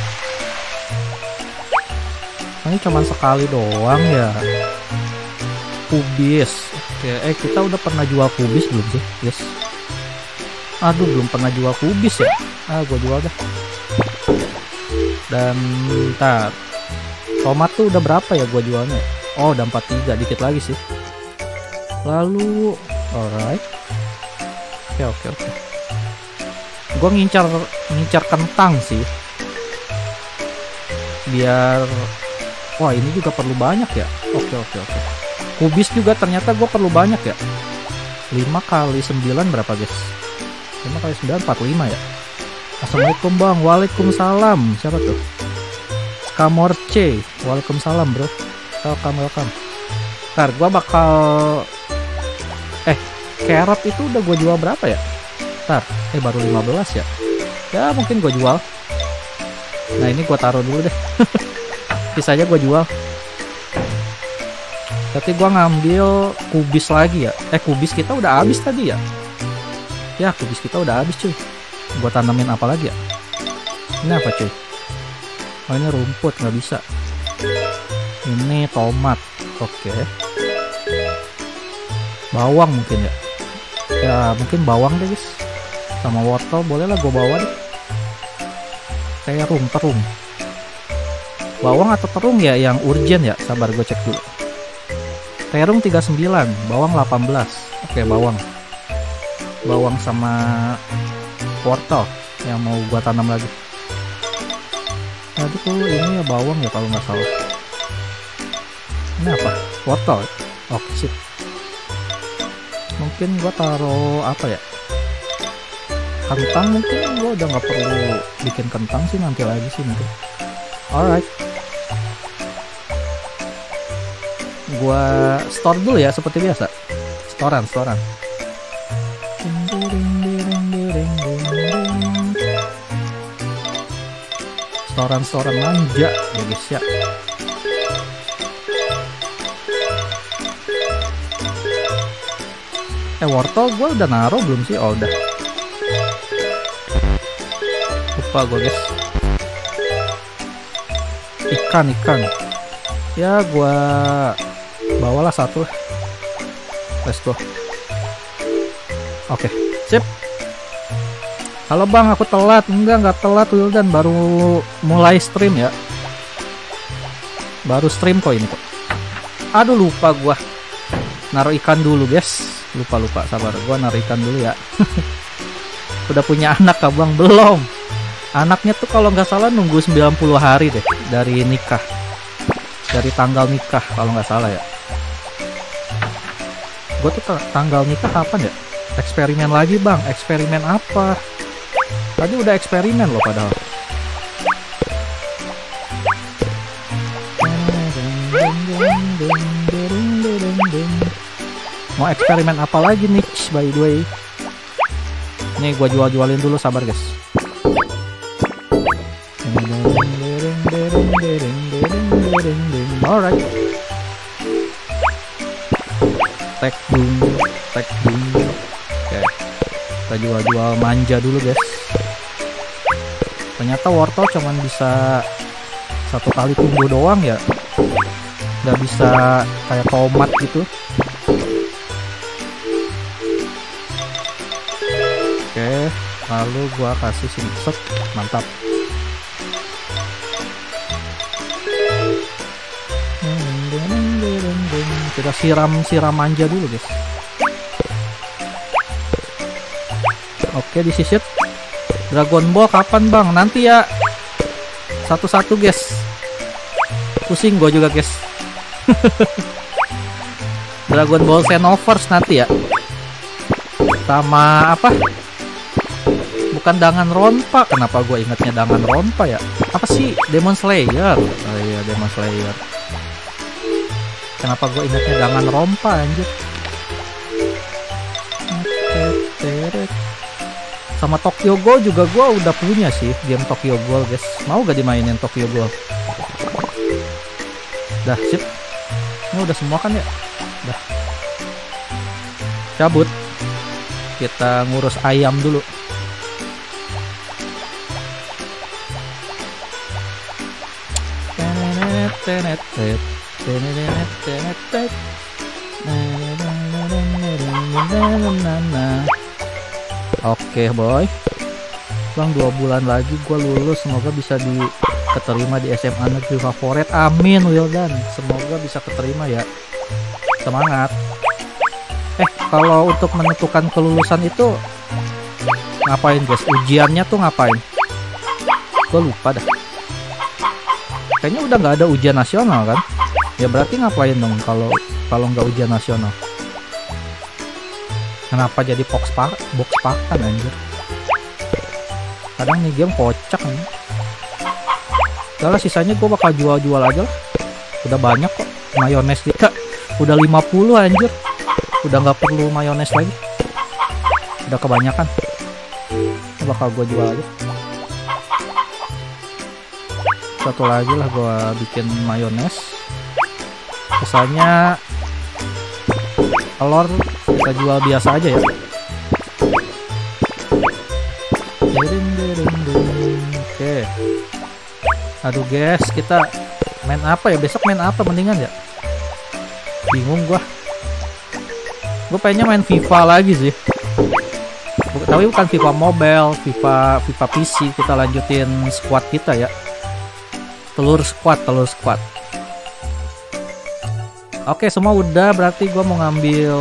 Ini cuma sekali doang ya. Kubis. Oke, kita udah pernah jual kubis belum sih? Yes. Aduh, belum pernah jual kubis ya. Gua jual dah. Dan ntar tomat tuh udah berapa ya gua jualnya? Oh, udah 43, dikit lagi sih. Lalu, alright. Oke. Gua ngincar kentang sih. biar wah ini juga perlu banyak ya. Oke. Kubis juga ternyata gue perlu banyak ya. 5 kali 9 berapa guys? 5 kali 9 45 ya. Assalamualaikum bang. Waalaikumsalam. Siapa tuh? Skamorce. Waalaikumsalam bro. Welcome. Ntar gue bakal carrot itu udah gue jual berapa ya? Ntar baru 15 ya. Ya mungkin gue jual. Nah ini gue taruh dulu deh. Sisanya gue jual. Tapi gue ngambil kubis lagi ya. Kubis kita udah habis tadi ya. Ya kubis kita udah habis cuy. Gue tanamin apa lagi ya? Ini apa cuy? Oh ini rumput, nggak bisa. Ini tomat. Oke. Bawang mungkin ya. Ya mungkin bawang deh guys. Sama wortel boleh lah gue bawa deh. Terung. Bawang atau terung ya yang urgent ya. Sabar gue cek dulu. Terung 39, bawang 18. Oke, bawang sama wortel yang mau gua tanam lagi. Tadi tuh ini ya bawang ya kalau nggak salah. Ini apa? Wortel. Oke, sip. Mungkin gua taruh apa ya? Kentang mungkin. Gua udah nggak perlu bikin kentang sih, nanti lagi sih mungkin. Alright. Gua store dulu ya seperti biasa. Storan. Storan manja ya guys ya. Wortel gue udah naruh belum sih? Oh udah. Lupa gue guys. Ikan. Ya gue bawalah satu. Let's go. Oke, sip. Halo bang, aku telat. Enggak telat Wildan, baru mulai stream ya. Baru stream kok ini kok. Aduh lupa gua. Naruh ikan dulu guys. Lupa sabar, gua naruh ikan dulu ya. Udah punya anak abang? Belum. Anaknya tuh kalau nggak salah nunggu 90 hari deh dari nikah. Dari tanggal nikah kalau nggak salah ya. Gue tuh tanggal nikah kapan ya? Eksperimen lagi bang. Eksperimen apa? Tadi udah eksperimen loh padahal. Mau eksperimen apa lagi nih by the way? Nih gue jualin dulu, sabar guys. Alright. Tek dung. Oke. Kita jual manja dulu guys. Ternyata wortel cuman bisa satu kali tumbuh doang ya. Nggak bisa kayak tomat gitu. Oke. Lalu gua kasih sini. Set. Mantap. Kita siram manja dulu guys. Oke, disisir. Dragon Ball kapan bang? Nanti ya. Satu-satu guys. Pusing gue juga guys. Dragon Ball Xenoverse nanti ya. Sama apa? Bukan Danganronpa. Kenapa gue ingatnya Danganronpa ya? Apa sih? Demon Slayer. Oh iya, Demon Slayer. Kenapa gue ingatnya Danganronpa anjir? Sama Tokyo Ghoul juga gue udah punya sih game Tokyo Ghoul guys. Mau gak dimainin Tokyo Ghoul? Dah sip. Ini udah semua kan ya? Dah. Cabut. Kita ngurus ayam dulu. Oke boy, bang 2 bulan lagi gue lulus, semoga bisa diterima di SMA negeri favorit. Amin Wildan, semoga bisa keterima ya. Semangat. Kalau untuk menentukan kelulusan itu ngapain guys? Ujiannya tuh ngapain? Gue lupa dah. Kayaknya udah nggak ada ujian nasional kan? Ya berarti ngapain dong kalau nggak ujian nasional? Kenapa jadi box pakan anjir? Kadang nih game kocak nih. Udah lah, sisanya gue bakal jual-jual aja lah. Udah banyak kok mayones kita. Udah 50 anjir. Udah nggak perlu mayones lagi. Udah kebanyakan. Ini bakal gue jual aja. Satu lagi lah gue bikin mayones. Sisanya telur kita jual biasa aja ya. Oke. Aduh guys, kita main apa ya? Besok main apa mendingan ya? Bingung gua. Gue pengennya main FIFA lagi sih. Tapi bukan FIFA mobile, FIFA PC. Kita lanjutin squad kita ya. Telur squad. Oke, semua udah, berarti gue mau ngambil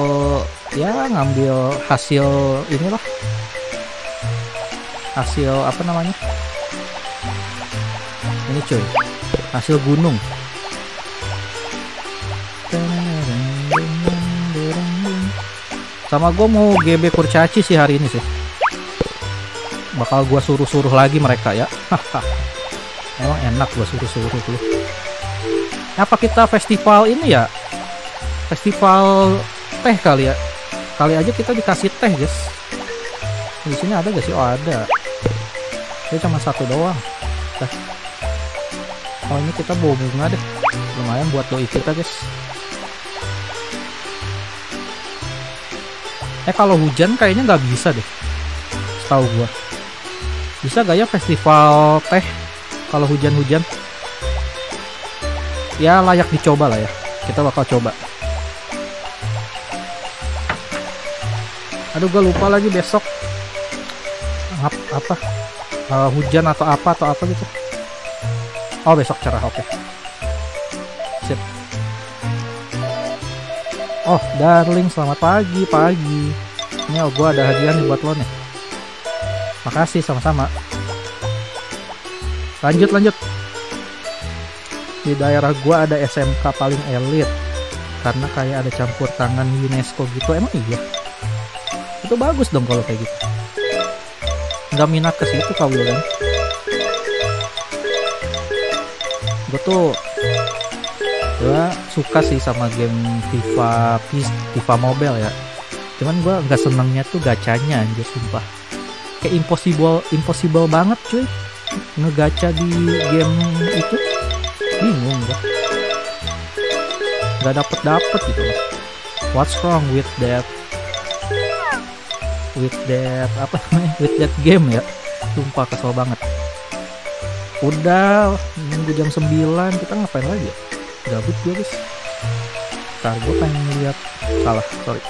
hasil inilah. Hasil apa namanya? Ini cuy. Hasil gunung. Sama gue mau GB kurcaci sih hari ini sih. Bakal gue suruh-suruh lagi mereka ya. Emang enak gue suruh-suruh dulu. Apa kita festival ini ya? Festival teh kali ya. Kali aja kita dikasih teh, guys. Di sini ada gak sih? Oh, ada. Ini cuma satu doang. Teh. Oh, ini kita bawa bunga deh. Lumayan buat doi kita, guys. Kalau hujan kayaknya nggak bisa deh. Setahu gua. Bisa gak ya festival teh kalau hujan-hujan? Ya layak dicoba lah ya. Kita bakal coba. Aduh, gue lupa lagi besok apa hujan atau apa gitu. Oh, besok cerah. Oke. Sip. Oh, darling, selamat pagi. Ini gue ada hadiah nih buat lo nih. Makasih, sama-sama. Lanjut. Di daerah gue ada SMK paling elit. Karena kayak ada campur tangan UNESCO gitu. Emang iya? Itu bagus dong kalau kayak gitu. Nggak minat ke situ kau kan? Gue suka sih sama game FIFA mobile ya. Cuman gue nggak senengnya tuh gacanya anjir, sumpah. Kayak impossible banget cuy. Ngegacha di game itu. Bingung gue. Nggak dapet gitu loh. What's wrong with that game ya? Sumpah kesel banget. Udah nunggu jam 9, kita ngapain lagi ya? Gabut gue guys. Ntar gue pengen lihat, sorry,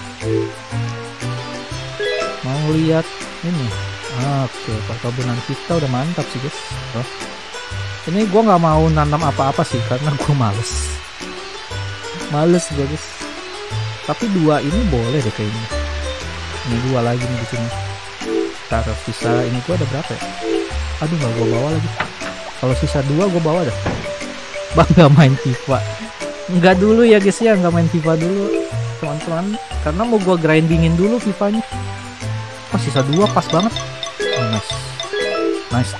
mau lihat ini. Oke, perkebunan kita udah mantap sih guys. Ini gue nggak mau nanam apa-apa sih karena gue males gue guys. Tapi 2 ini boleh deh kayaknya. Ini 2 lagi nih di sini. Taruh sisa ini gue ada berapa ya? Aduh, nggak gue bawa lagi. Kalau sisa 2 gue bawa dah. Bang nggak main FIFA. Nggak dulu ya guys ya, nggak main FIFA dulu teman-teman. Karena mau gue grindingin dulu FIFA-nya. Oh, sisa 2 pas banget. Oh, nice.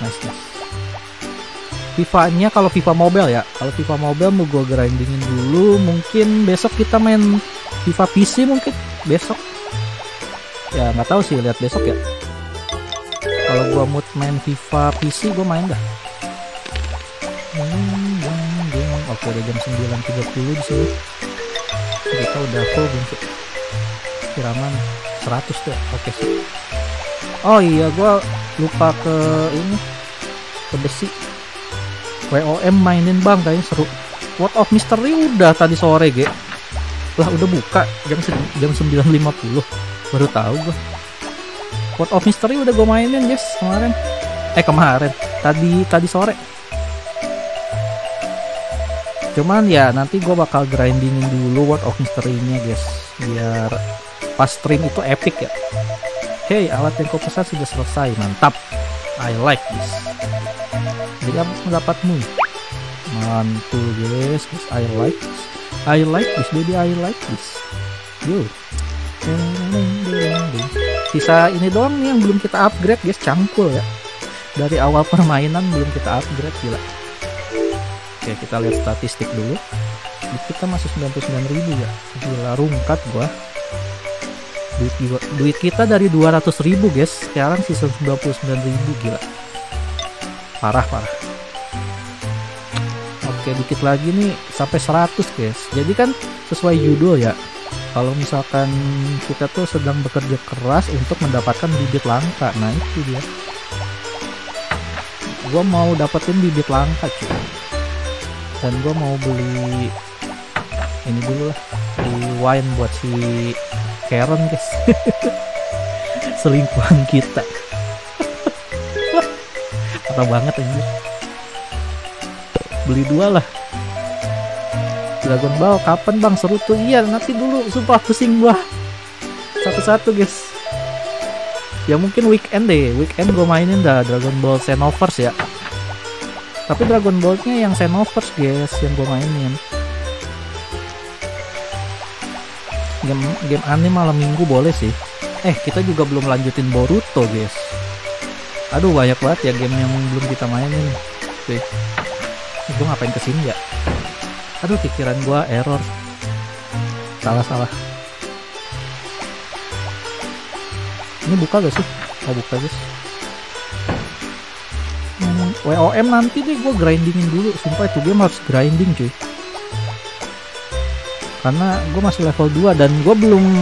FIFA-nya kalau FIFA mobile ya. Kalau FIFA mobile mau gue grindingin dulu. Mungkin besok kita main FIFA PC mungkin besok. Ya nggak tahu sih, lihat besok ya. Kalau gua mood main FIFA PC, gua main dah. Oke, udah jam 9.30 di sini. Kita udah full belum sih? Kiraman 100 tuh. Oke sih. Oh iya, gua lupa ke besi. WOM mainin bang, kayaknya seru. World of Mystery udah tadi sore lah, udah buka jam 9.50. Baru tahu gua. World of Mystery udah gue mainin guys kemarin. Tadi sore. Cuman ya nanti gue bakal grindingin dulu World of Mystery-nya guys, biar pas stream itu epic ya. Hey, alat yang kau pesan sudah selesai, mantap. I like this. Jadi apa pendapatmu? Mantul guys, I like this. I like this baby, I like this. Yo. Sisa ini doang nih yang belum kita upgrade guys, cangkul ya. Dari awal permainan belum kita upgrade, gila. Oke, kita lihat statistik dulu. Kita masih 99.000 ya. Gila, rungkat gua. Duit kita dari 200.000 guys, sekarang sisa 99.000, gila. Parah. Oke, dikit lagi nih sampai 100 guys. Jadi kan sesuai judul ya, kalau misalkan kita tuh sedang bekerja keras untuk mendapatkan bibit langka. Nah itu dia, gua mau dapetin bibit langka cuy. Dan gua mau beli ini dulu lah, beli wine buat si Karen guys. Selingkuhan kita. Parah banget anjir. Beli 2 lah. Dragon Ball kapan bang seru tuh? Iya nanti dulu, sumpah pusing gua. Satu-satu guys. Ya mungkin weekend deh, weekend gua mainin dah Dragon Ball Xenoverse ya. Tapi Dragon Ball-nya yang Xenoverse guys, yang gua mainin. Game anime malam minggu boleh sih. Kita juga belum lanjutin Boruto guys. Aduh banyak banget ya game yang belum kita mainin. Oke. Gue ngapain kesini ya? Aduh pikiran gua error. Salah. Ini buka gak sih? Oh buka guys. WOM nanti deh gue grindingin dulu. Sumpah itu game harus grinding cuy. Karena gue masih level 2 dan gue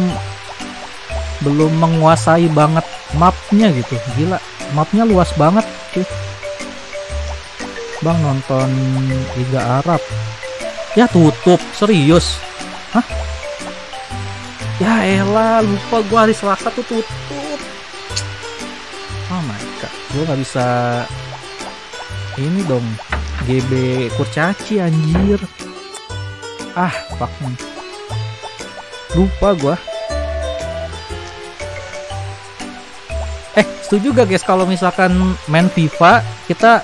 belum menguasai banget mapnya gitu. Gila, mapnya luas banget cuy. Bang nonton Liga Arab ya tutup, serius? Hah? Ya elah, lupa gua hari Selasa tuh tutup. Oh my god, gua nggak bisa ini dong, GB kurcaci anjir. Fuck man. Lupa gua. Setuju gak guys kalau misalkan main FIFA kita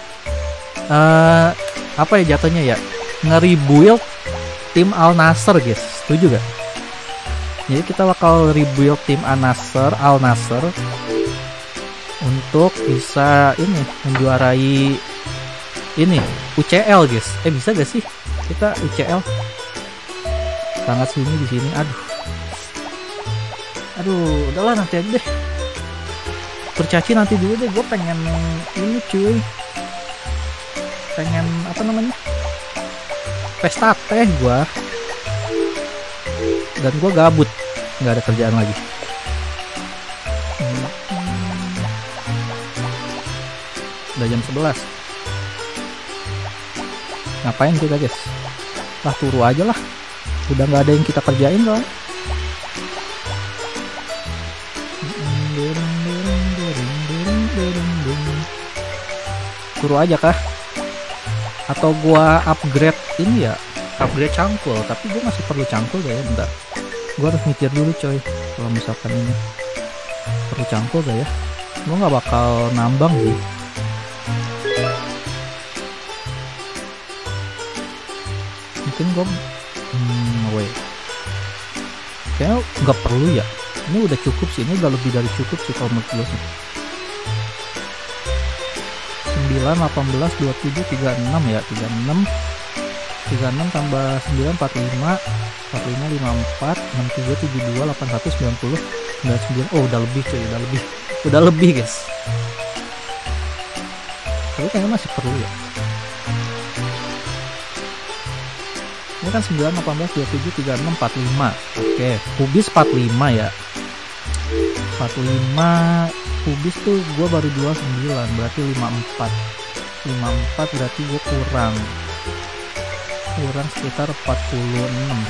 apa ya jatuhnya ya, nge-rebuild tim Al Nassr guys, setuju gak? Jadi kita bakal rebuild tim Al Nassr untuk bisa ini menjuarai ini UCL guys. Bisa gak sih kita UCL? Sangat sini di sini. Aduh, udahlah nanti aja deh. Kurcaci nanti dulu deh, gue pengen ini cuy. Pengen apa namanya, pesta teh gua, dan gua gabut, nggak ada kerjaan lagi. Udah jam 11. Ngapain kita guys? Lah turu aja lah, udah nggak ada yang kita kerjain loh. Turu aja kah? Atau gua upgrade ini ya, upgrade cangkul, tapi gua masih perlu cangkul gak ya? Bentar, gua harus mikir dulu coy. Kalau misalkan ini perlu cangkul gak ya? Gua nggak bakal nambang sih. Mungkin gua kayaknya nggak perlu ya. Ini udah cukup sih, ini udah lebih dari cukup sih kalau menurut gua sih. 9, 18, 27, 36 ya, 36 tambah 9, 45, 54, 63, 72, 81, 90, 99. Oh udah lebih cuy, udah lebih guys. Tapi kayaknya masih perlu ya. Ini kan 9, 18, 27, 36, 45. Oke, kubis 45 ya. 45 kubis tuh gue baru 29, berarti 54 berarti gue kurang sekitar 46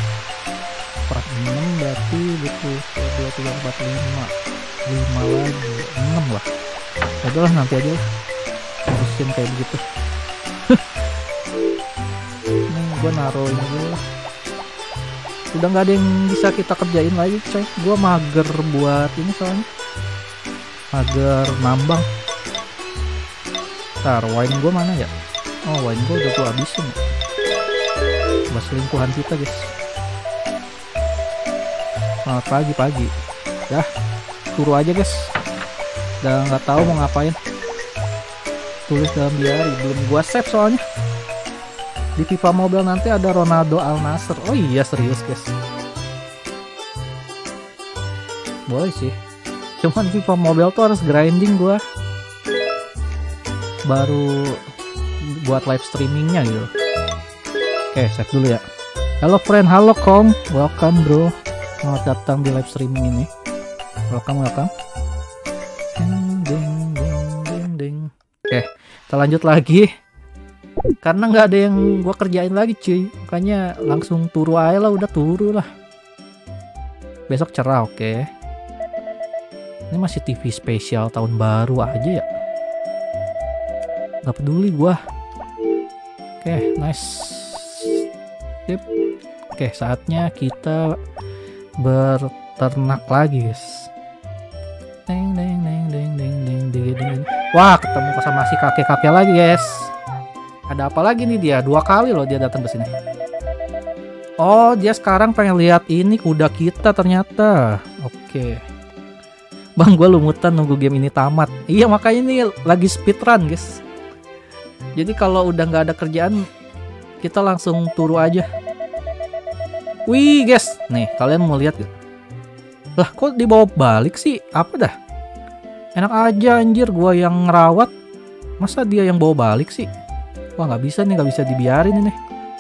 berarti butuh 2, 3, 4, 5 lagi 6 lah. Adalah nanti aja lah harusin kayak begitu. Ini gue naruh ini dulu lah, udah nggak ada yang bisa kita kerjain lagi coy. Gue mager buat ini soalnya, mager nambang. Ntar wine gue mana ya? Oh wine gue udah gue habisin ya. perselingkuhan kita guys. Selamat pagi. Dah, turu aja guys. Udah nggak tahu mau ngapain. Tulis dalam diary, belum gua save soalnya. Di FIFA Mobile nanti ada Ronaldo Al Nassr. Oh iya serius guys. Boleh sih. Cuman FIFA Mobile tuh harus grinding gua. Baru buat live streamingnya gitu. Oke, save dulu ya. Halo friend, halo Kong. Welcome bro. Selamat datang di live streaming ini. Welcome. Ding. Oke, kita lanjut lagi. Karena nggak ada yang gua kerjain lagi cuy. Makanya langsung turu aja lah, udah turu lah. Besok cerah, oke. Ini masih TV spesial tahun baru aja ya. Gak peduli gua. Oke, nice. Sip. Oke, saatnya kita berternak lagi guys. Ding. Wah, ketemu sama si kakek-kakek lagi guys. Ada apa lagi nih dia? 2 kali loh dia datang ke sini. Oh, dia sekarang pengen lihat ini kuda kita ternyata. Oke. Bang, gue lumutan nunggu game ini tamat. Iya, makanya ini lagi speedrun guys. Jadi kalau udah nggak ada kerjaan, kita langsung turu aja. Wih guys, nih kalian mau lihat gak? Lah kok dibawa balik sih? Apa dah? Enak aja anjir, gua yang ngerawat. Masa dia yang bawa balik sih? Wah nggak bisa nih, nggak bisa dibiarin ini.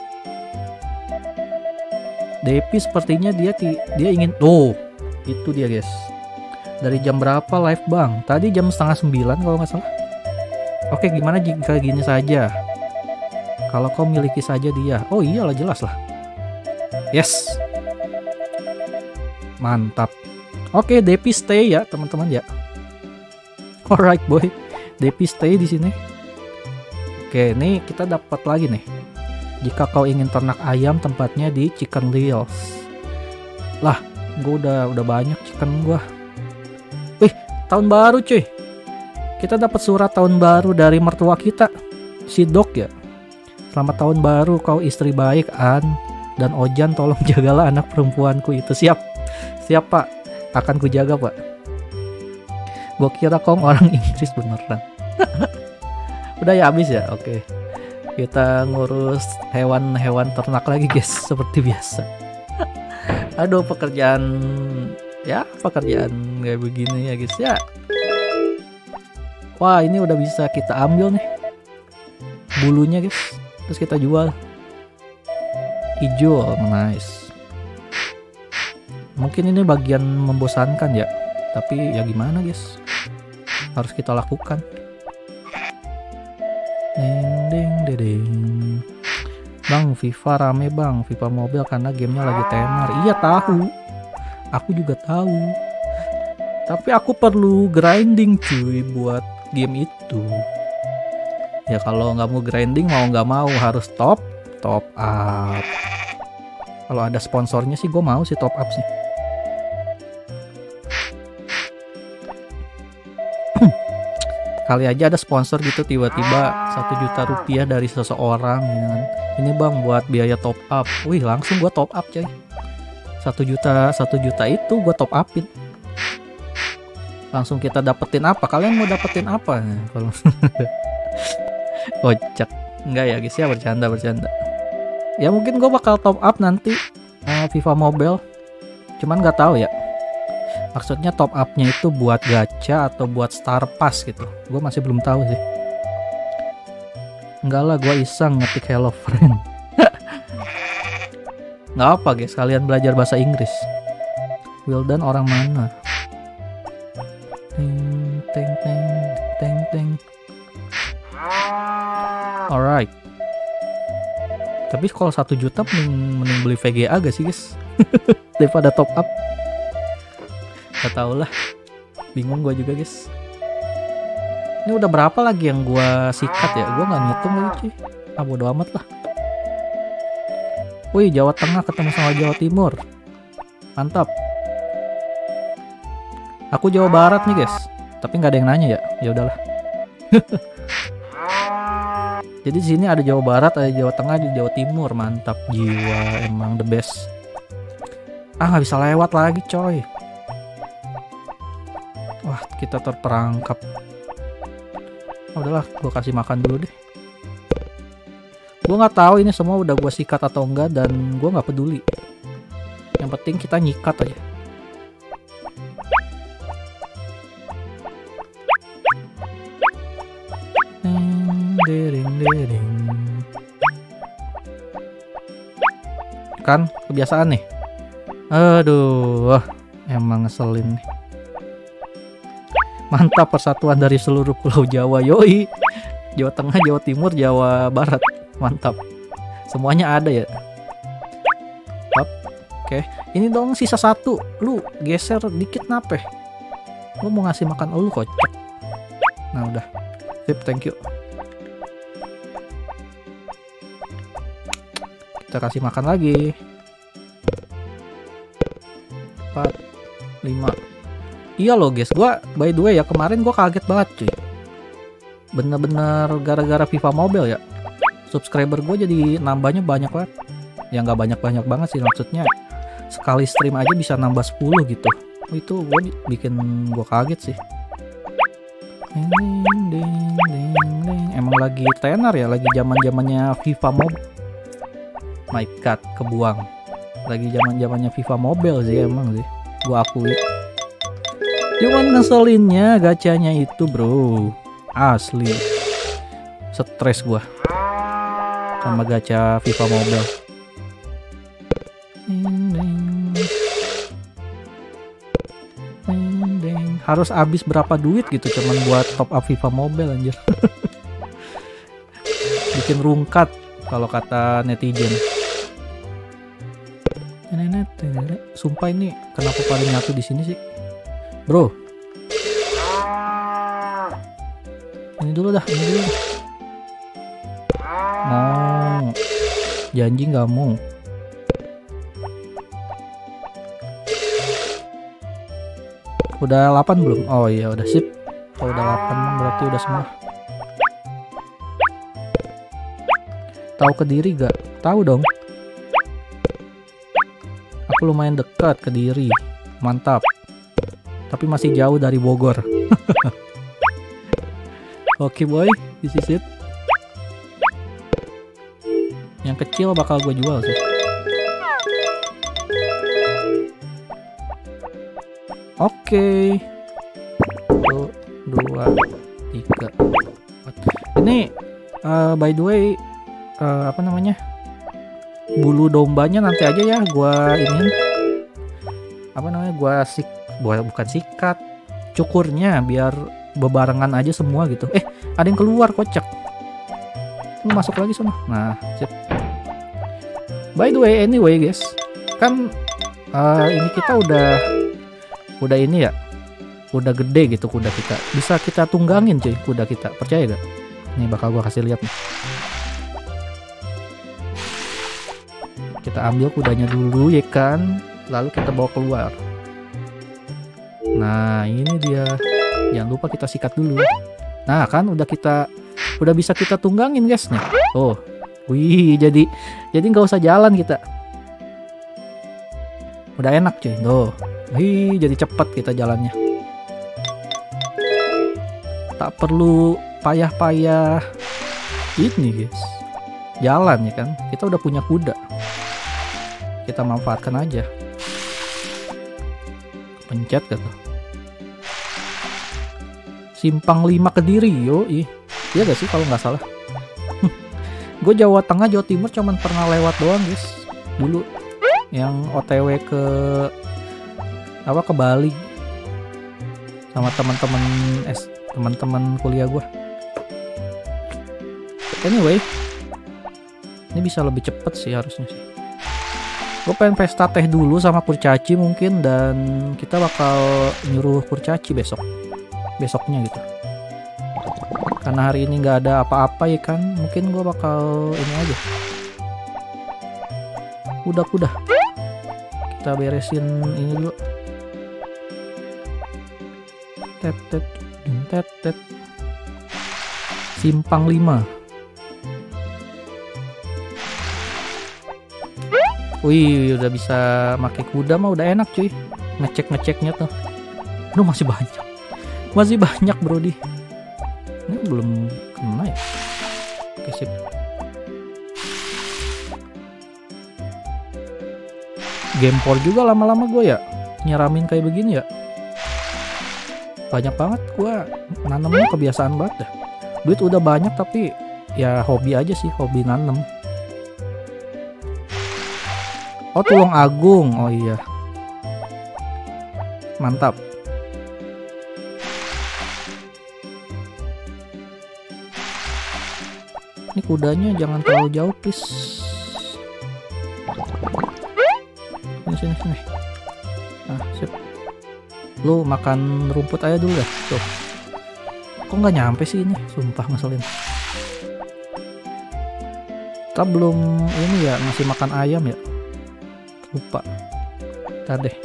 Depi sepertinya dia ingin. Oh, itu dia guys. Dari jam berapa live bang? Tadi jam 8:30 kalau nggak salah. Oke, gimana jika gini saja? Kalau kau miliki saja dia. Oh iyalah, jelas lah. Yes. Mantap. Oke, Depi stay ya, teman-teman ya. Alright boy. Depi stay di sini. Oke, ini kita dapat lagi nih. Jika kau ingin ternak ayam, tempatnya di Chicken Hills. Lah, gua udah banyak chicken gua. Wih, tahun baru cuy. Kita dapat surat tahun baru dari mertua kita, si Dok ya. Selamat tahun baru kau istri baik, An dan Ojan, tolong jagalah anak perempuanku itu. Siap pak, akan ku jaga pak. Gua kira kau orang Inggris beneran. Udah ya, habis ya. Oke, kita ngurus hewan-hewan ternak lagi guys, seperti biasa. Aduh, pekerjaan kayak begini ya guys ya. Wah, ini udah bisa kita ambil nih bulunya guys, terus kita jual. Hijau, nice. Mungkin ini bagian membosankan ya, tapi ya gimana guys, harus kita lakukan. Ding. Bang, FIFA rame bang, FIFA Mobile karena gamenya lagi tenar. Iya tahu, aku juga tahu. Tapi aku perlu grinding cuy buat game itu. Ya kalau nggak mau grinding, mau nggak mau harus top up. Kalau ada sponsornya sih gue mau sih top up sih. Kali aja ada sponsor gitu tiba-tiba 1 juta rupiah dari seseorang gitu kan. Ini bang buat biaya top up. Wih, langsung gue top up coy. 1 juta itu gue top upin. Langsung kita dapetin apa? Kalian mau dapetin apa? Kalau kocak. Enggak ya guys ya, bercanda. Ya mungkin gue bakal top up nanti FIFA Mobile. Cuman nggak tahu ya. Maksudnya top upnya itu buat gacha atau buat star pass gitu. Gue masih belum tahu sih. Enggak lah, gue iseng ngetik hello friend. Nggak apa guys, kalian belajar bahasa Inggris. Wildan orang mana? Teng. Alright. Tapi kalau 1 juta mending beli VGA gak sih guys? Daripada top up. Gak tau lah. Bingung gue juga guys. Ini udah berapa lagi yang gue sikat ya? Gue gak ngitung lagi cuy. Bodo amat lah. Wih, Jawa Tengah ketemu sama Jawa Timur. Mantap. Aku Jawa Barat nih guys. Tapi nggak ada yang nanya ya. Ya udahlah. Jadi di sini ada Jawa Barat, ada Jawa Tengah, ada Jawa Timur. Mantap jiwa, emang the best. Nggak bisa lewat lagi coy. Wah, kita terperangkap. Udahlah, gue kasih makan dulu deh. Gue nggak tahu ini semua udah gue sikat atau enggak, dan gue nggak peduli. Yang penting kita nyikat aja. Kan kebiasaan nih. Aduh, emang ngeselin nih. Mantap, persatuan dari seluruh pulau Jawa. Yoi, Jawa Tengah, Jawa Timur, Jawa Barat. Mantap, semuanya ada ya. Oke, ini dong sisa satu. Lu geser dikit nape? Lu mau ngasih makan lu kocak. Nah udah, sip, thank you. Kita kasih makan lagi. 4, 5. Iya loh guys, gua by the way ya, kemarin gua kaget banget cuy. Bener-bener gara-gara FIFA Mobile ya, subscriber gue jadi nambahnya banyak banget. Ya nggak banyak-banyak banget sih, maksudnya sekali stream aja bisa nambah 10 gitu. Itu gue bikin gue kaget sih. Emang lagi tenar ya, lagi zaman-zamannya FIFA Mobile. My god, kebuang. Lagi zaman-zamannya FIFA Mobile sih emang sih, gue akui. Cuman ngeselinnya gacanya itu bro, asli stres gua sama gacha FIFA Mobile. Harus habis berapa duit gitu cuman buat top up FIFA Mobile anjir. Bikin rungkat kalau kata netizen. Sumpah ini kenapa paling nyatu di sini sih, bro? Ini dulu dah, ini dulu. Mau janji nggak mau. Udah 8 belum? Oh iya udah, sip. Kalau udah 8 berarti udah semua. Tahu Kediri gak? Tahu dong. Aku lumayan dekat Kediri. Mantap. Tapi masih jauh dari Bogor. Oke boy, this is it. Yang kecil bakal gue jual sih. Oke. 1, 2, 3, 4. Ini by the way, apa namanya? Bulu dombanya nanti aja ya gua ini. Apa namanya? Bukan sikat. Cukurnya biar bebarengan aja semua gitu. Ada yang keluar, kocak. Lu masuk lagi sana. Nah, sip. By the way, anyway guys, kan ini kita udah ini ya, udah gede gitu kuda kita. Bisa kita tunggangin cuy kuda kita, percaya gak? Nih bakal gua kasih lihat nih. Kita ambil kudanya dulu ya kan, lalu kita bawa keluar. Nah ini dia, jangan lupa kita sikat dulu. Nah kan udah bisa kita tunggangin guys nih. Oh, wih, jadi nggak usah jalan kita. Udah enak cuy, tuh. Wih, jadi cepet kita jalannya. Tak perlu payah-payah ini guys. Jalan ya kan, kita udah punya kuda. Kita manfaatkan aja. Pencet gitu. Simpang 5 Kediri, yoi. Iya gak sih kalau nggak salah? Gue Jawa Tengah, Jawa Timur cuman pernah lewat doang guys. Dulu yang OTW ke Bali sama teman-teman kuliah gue. Anyway, ini bisa lebih cepet sih harusnya sih. Gue pengen pesta teh dulu sama kurcaci mungkin, dan kita bakal nyuruh kurcaci besoknya gitu. Karena hari ini nggak ada apa-apa ya kan, mungkin gue bakal ini aja. Kuda kita beresin ini dulu. Tet. Simpang 5. Wih, udah bisa pakai kuda mah udah enak cuy. Ngeceknya tuh. Aduh, masih banyak. Masih banyak, Brody. Ini belum kena ya. Oke, sip. Gameport juga lama-lama gue ya nyeramin kayak begini ya. Banyak banget gue nanemnya, kebiasaan banget dah. Duit udah banyak tapi ya hobi aja sih, hobi nanem. Oh, Tulung Agung. Oh iya. Mantap. Ini kudanya jangan terlalu jauh, please. Sini. Nah, sip. Lu makan rumput aja dulu dah. Tuh. Kok nggak nyampe sih ini? Sumpah ngeselin. Kita belum ini ya, masih makan ayam ya. Lupa. Ntar deh.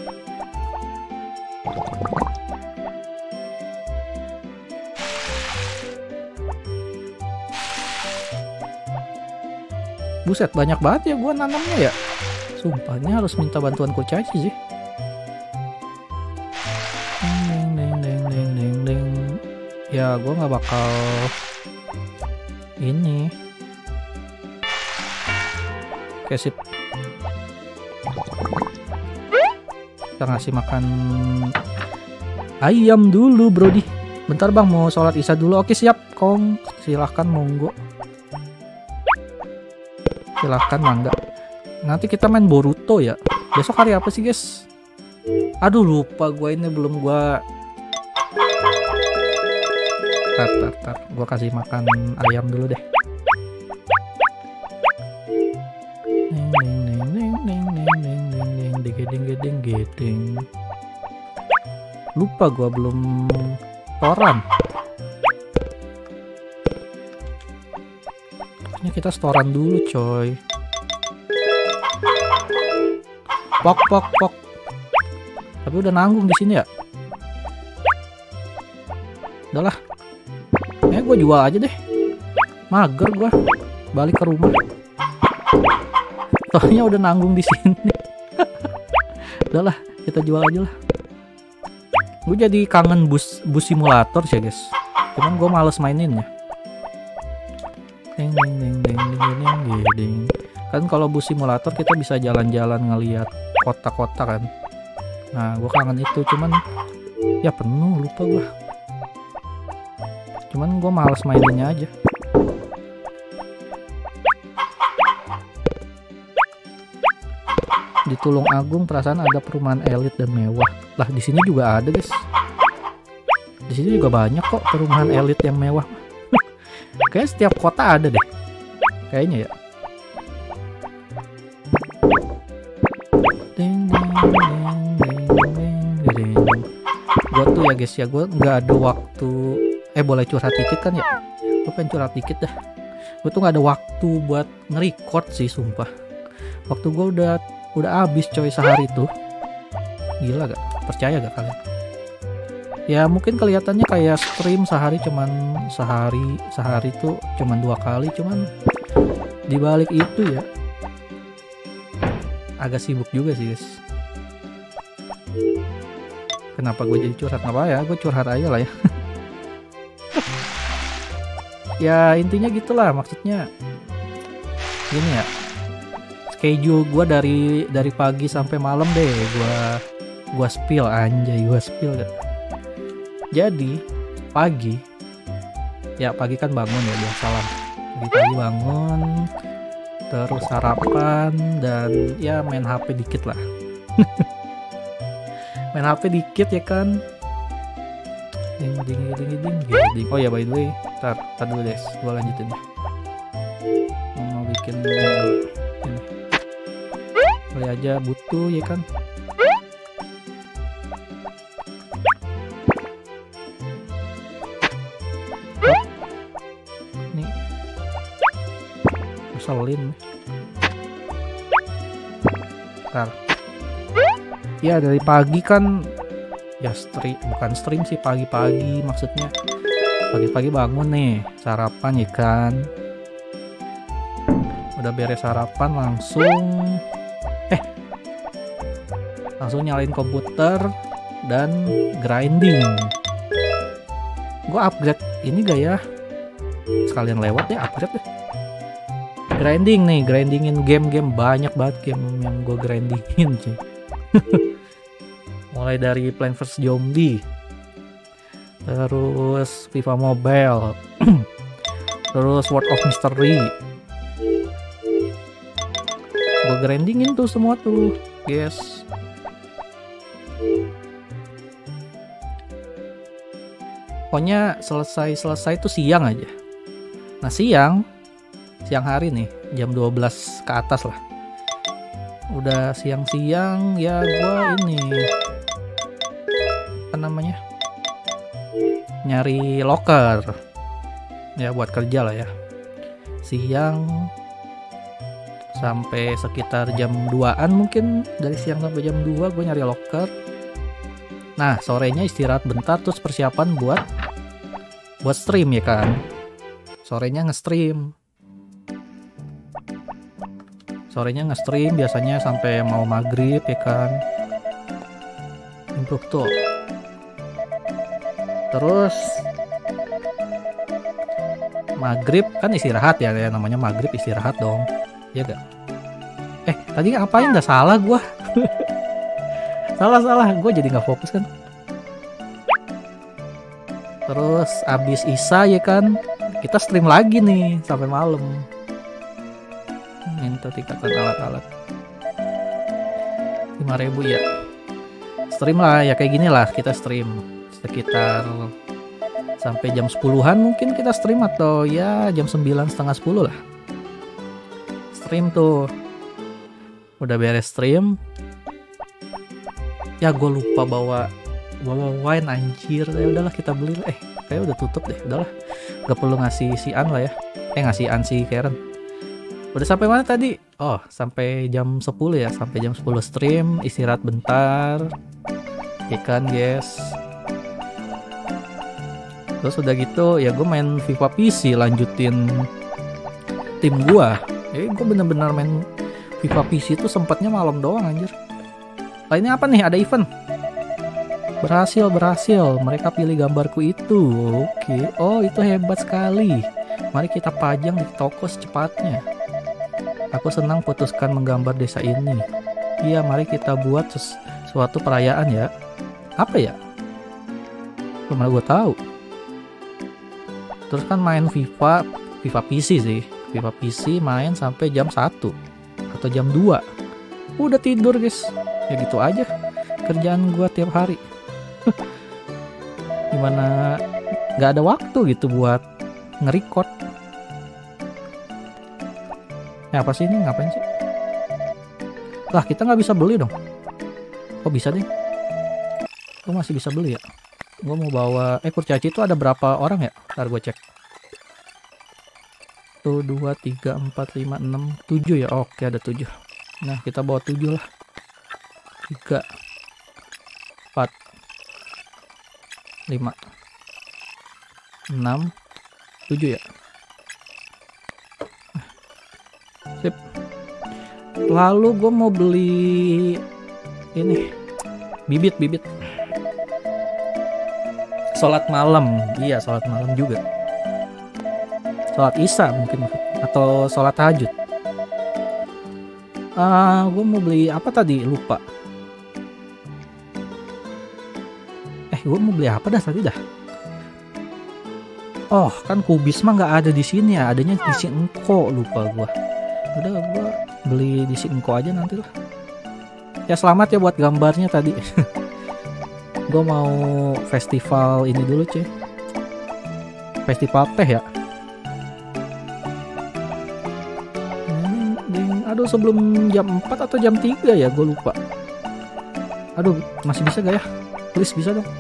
Buset, banyak banget ya gua nanamnya ya. Sumpah, ini harus minta bantuan Coach aja sih. Deng. Ya gua nggak bakal ini. Oke, sip. Kita ngasih makan ayam dulu, Brody. Bentar bang, mau sholat isya dulu. Oke, siap Kong, silahkan, monggo. Silahkan, mangga. Nanti kita main Boruto ya. Besok hari apa sih guys? Aduh, lupa gue, ini belum gue. Tar. Gue kasih makan ayam dulu deh. Gedeng. Lupa gue belum storan. Ini kita storan dulu coy. Pok. Tapi udah nanggung di sini ya. Udahlah. Gue jual aja deh. Mager gue. Balik ke rumah. Soalnya udah nanggung di sini. Udahlah, kita jual aja lah. Gue jadi kangen bus simulator sih guys. Cuman gue males maininnya. Ding. Kan kalau bus simulator kita bisa jalan-jalan ngelihat kota-kota kan. Nah, gue kangen itu, cuman ya penuh, lupa gue. Cuman gue males maininnya aja. Di Tulung Agung perasaan ada perumahan elit dan mewah. Lah, di sini juga ada, guys. Di sini juga banyak kok perumahan elit yang mewah. Kayaknya setiap kota ada deh. Kayaknya ya. Gue tuh ya guys ya, gue nggak ada waktu. Boleh curhat dikit kan ya? Gue pengen curhat dikit dah. Gue tuh nggak ada waktu buat nge-record sih, sumpah. Waktu gue udah habis coy sehari tuh. Gila gak? Percaya gak kalian? Ya mungkin kelihatannya kayak stream sehari tuh cuman 2 kali, cuman dibalik itu ya agak sibuk juga sih guys. Kenapa gue jadi curhat? Nggak apa ya, gue curhat aja lah ya. Ya intinya gitulah, maksudnya gini ya, schedule gue dari pagi sampai malam deh gue spill gak. Jadi pagi kan bangun ya, biasalah pagi bangun, terus sarapan, dan ya main HP dikit lah. Main HP dikit ya kan. Ding. Oh ya, by the way, tar dulu guys, gue lanjutin ya. Mau bikin ini kali aja butuh ya kan. Nih ngeselin. Tar. Ya dari pagi kan ya bukan stream sih, pagi-pagi maksudnya. Pagi-pagi bangun nih, sarapan ya kan. Udah beres sarapan langsung Langsung nyalain komputer dan grinding. Gue upgrade ini gak ya? Sekalian lewat deh, upgrade deh. Grinding nih, grindingin game-game, banyak banget game yang gue grindingin cuy. Mulai dari Plants vs Zombie, terus FIFA Mobile, terus World of Mystery. Gue grindingin tuh semua tuh, guys. Pokoknya selesai tuh siang aja. Nah siang hari nih jam 12 ke atas lah. Udah siang-siang ya gua ini apa namanya, nyari loker ya buat kerja lah ya. Siang sampai sekitar jam 2-an mungkin, dari siang sampai jam 2 gue nyari loker. Nah sorenya istirahat bentar, terus persiapan buat stream ya kan. Sorenya nge-stream biasanya sampai mau maghrib ya kan. Improve tuh. Terus maghrib kan istirahat ya, namanya maghrib istirahat dong ya gak? Tadi ngapain? Dah salah gua. salah gue jadi nggak fokus kan. Terus abis Isya ya kan, kita stream lagi nih sampai malam. Minta tingkatan alat-alat 5.000 ya. Stream lah ya kayak gini lah, kita stream sekitar sampai jam 10-an mungkin kita stream, atau ya jam 9 setengah 10 lah. Stream tuh. Udah beres stream. Ya gue lupa bawa wine anjir. Ya udahlah kita beli lah. Kayak udah tutup deh. Udahlah. Gak perlu ngasih si An lah ya. Ngasih An si Karen. Udah sampai mana tadi? Oh, sampai jam 10 ya. Sampai jam 10 stream, istirahat bentar. Ikan, guys. Terus udah gitu ya gue main FIFA PC, lanjutin tim gua. Gue bener-bener main FIFA PC itu sempatnya malam doang anjir. Lah ini apa nih? Ada event. Berhasil. Mereka pilih gambarku itu. Oke. Oh, itu hebat sekali. Mari kita pajang di toko secepatnya. Aku senang putuskan menggambar desa ini. Iya, mari kita buat suatu perayaan ya. Apa ya? Mana gue tahu. Terus kan main FIFA PC sih. FIFA PC main sampai jam 1 atau jam 2. Udah tidur, guys. Ya gitu aja kerjaan gue tiap hari. Gimana gak ada waktu gitu buat nge-record. Apa sih ini? Ngapain sih? Lah kita nggak bisa beli dong. Oh bisa deh. Gue masih bisa beli ya. Gue mau bawa kurcaci itu ada berapa orang ya? Ntar gue cek. 1, 2, 3, 4, 5, 6, 7 ya. Oke ada 7. Nah kita bawa 7 lah. 3, 4, 5, 6, 7 ya. Sip. Lalu gue mau beli ini bibit. Sholat malam. Iya sholat malam juga. Sholat Isya mungkin, atau sholat tahajud. Gue mau beli apa tadi? Lupa. Gue mau beli apa dah tadi dah? Oh, kan kubis mah nggak ada di sini ya, adanya di si Engko, lupa gue. Udah gue beli di si Engko aja nanti lah. Ya selamat ya buat gambarnya tadi. Gue mau festival ini dulu cuy. Festival teh ya. Aduh sebelum jam 4 atau jam 3 ya, gue lupa. Aduh masih bisa gak ya? Please bisa dong.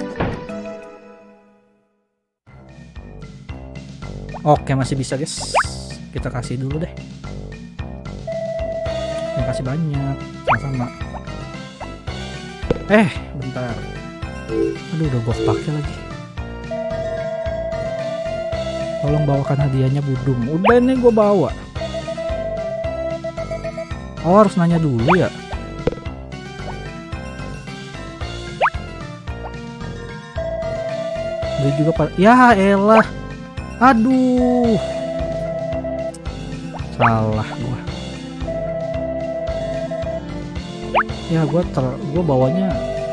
Oke masih bisa guys. Kita kasih dulu deh. Terima kasih banyak. Sama-sama. Bentar. Aduh udah gue pakai lagi. Tolong bawakan hadiahnya Budum. Udah nih gue bawa. Oh harus nanya dulu ya. Dia juga ya elah. Aduh. Salah gua. Ya gua bawanya.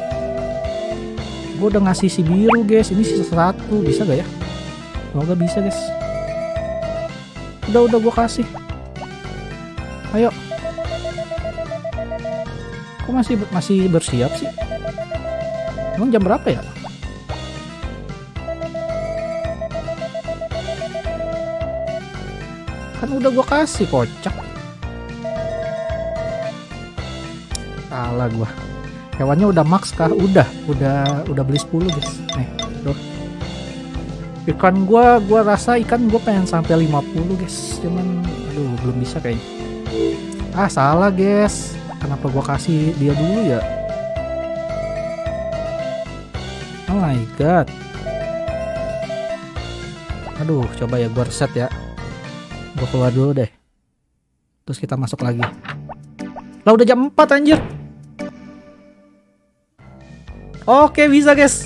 Gua udah ngasih si biru, guys. Ini sisa 1, bisa gak ya? Semoga bisa, guys. Udah gua kasih. Ayo. Kok masih bersiap sih? Emang jam berapa ya? Kan udah gua kasih, kocak. Salah gua. Hewannya udah max kah? Udah beli 10, guys. Nih, tuh. Ikan gua rasa ikan gua pengen sampai 50, guys. Cuman aduh, belum bisa kayaknya. Ah, salah, guys. Kenapa gua kasih dia dulu ya? Oh my god. Aduh, coba ya gua reset ya. Gue keluar dulu deh. Terus kita masuk lagi. Lah udah jam 4 anjir. Oke, bisa, guys.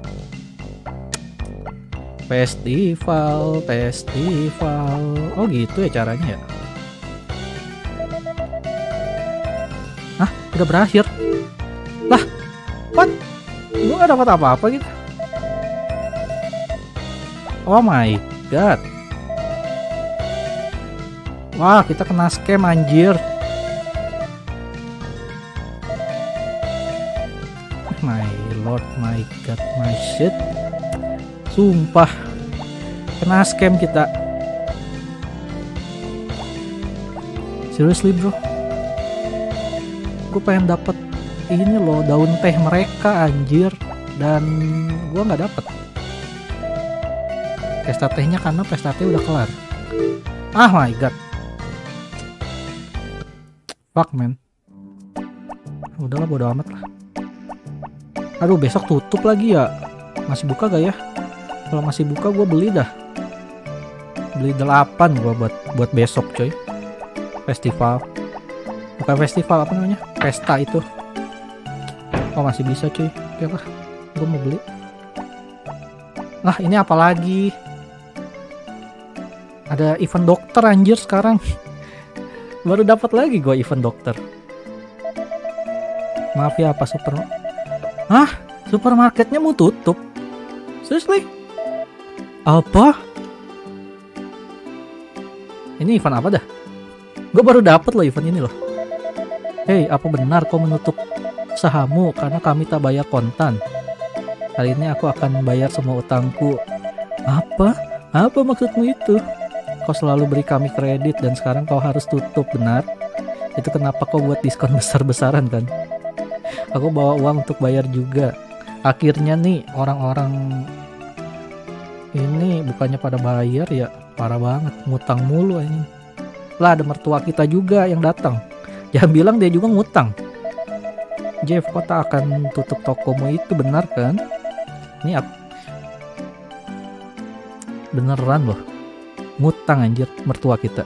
Festival. Oh gitu ya caranya ya. Hah, udah berakhir. Lah, what? Gue gak dapat apa-apa gitu. Oh my god. Wah, kita kena scam anjir. My lord, my god, my shit. Sumpah. Kena scam kita. Seriously, bro. Gue pengen dapet ini loh, daun teh mereka anjir. Dan gue nggak dapet. Pesta tehnya karena pesta teh udah kelar. Ah my god. Fuck man. Udahlah, bodo amat lah. Aduh, besok tutup lagi ya. Masih buka gak ya? Kalau masih buka gue beli dah. Beli 8 gue buat besok coy. Festival. Bukan festival, apa namanya? Pesta itu. Oh masih bisa cuy. Oke lah, gue mau beli. Nah ini apa lagi? Ada event dokter anjir sekarang. Baru dapat lagi gue event dokter. Maaf ya, apa supermarketnya mau tutup? Seriously? Apa? Ini event apa dah? Gue baru dapat loh event ini loh. Hei, apa benar kau menutup usahamu karena kami tak bayar kontan? Kali ini aku akan bayar semua utangku. Apa? Apa maksudmu itu? Kau selalu beri kami kredit dan sekarang kau harus tutup, benar? Itu kenapa kau buat diskon besar-besaran kan? Aku bawa uang untuk bayar juga. Akhirnya nih orang-orang ini bukannya pada bayar ya, parah banget, ngutang mulu ini. Lah ada mertua kita juga yang datang. Jangan bilang dia juga ngutang. Jeff, kau tak akan tutup tokomu itu, benar kan? Ini beneran loh. Ngutang anjir mertua kita.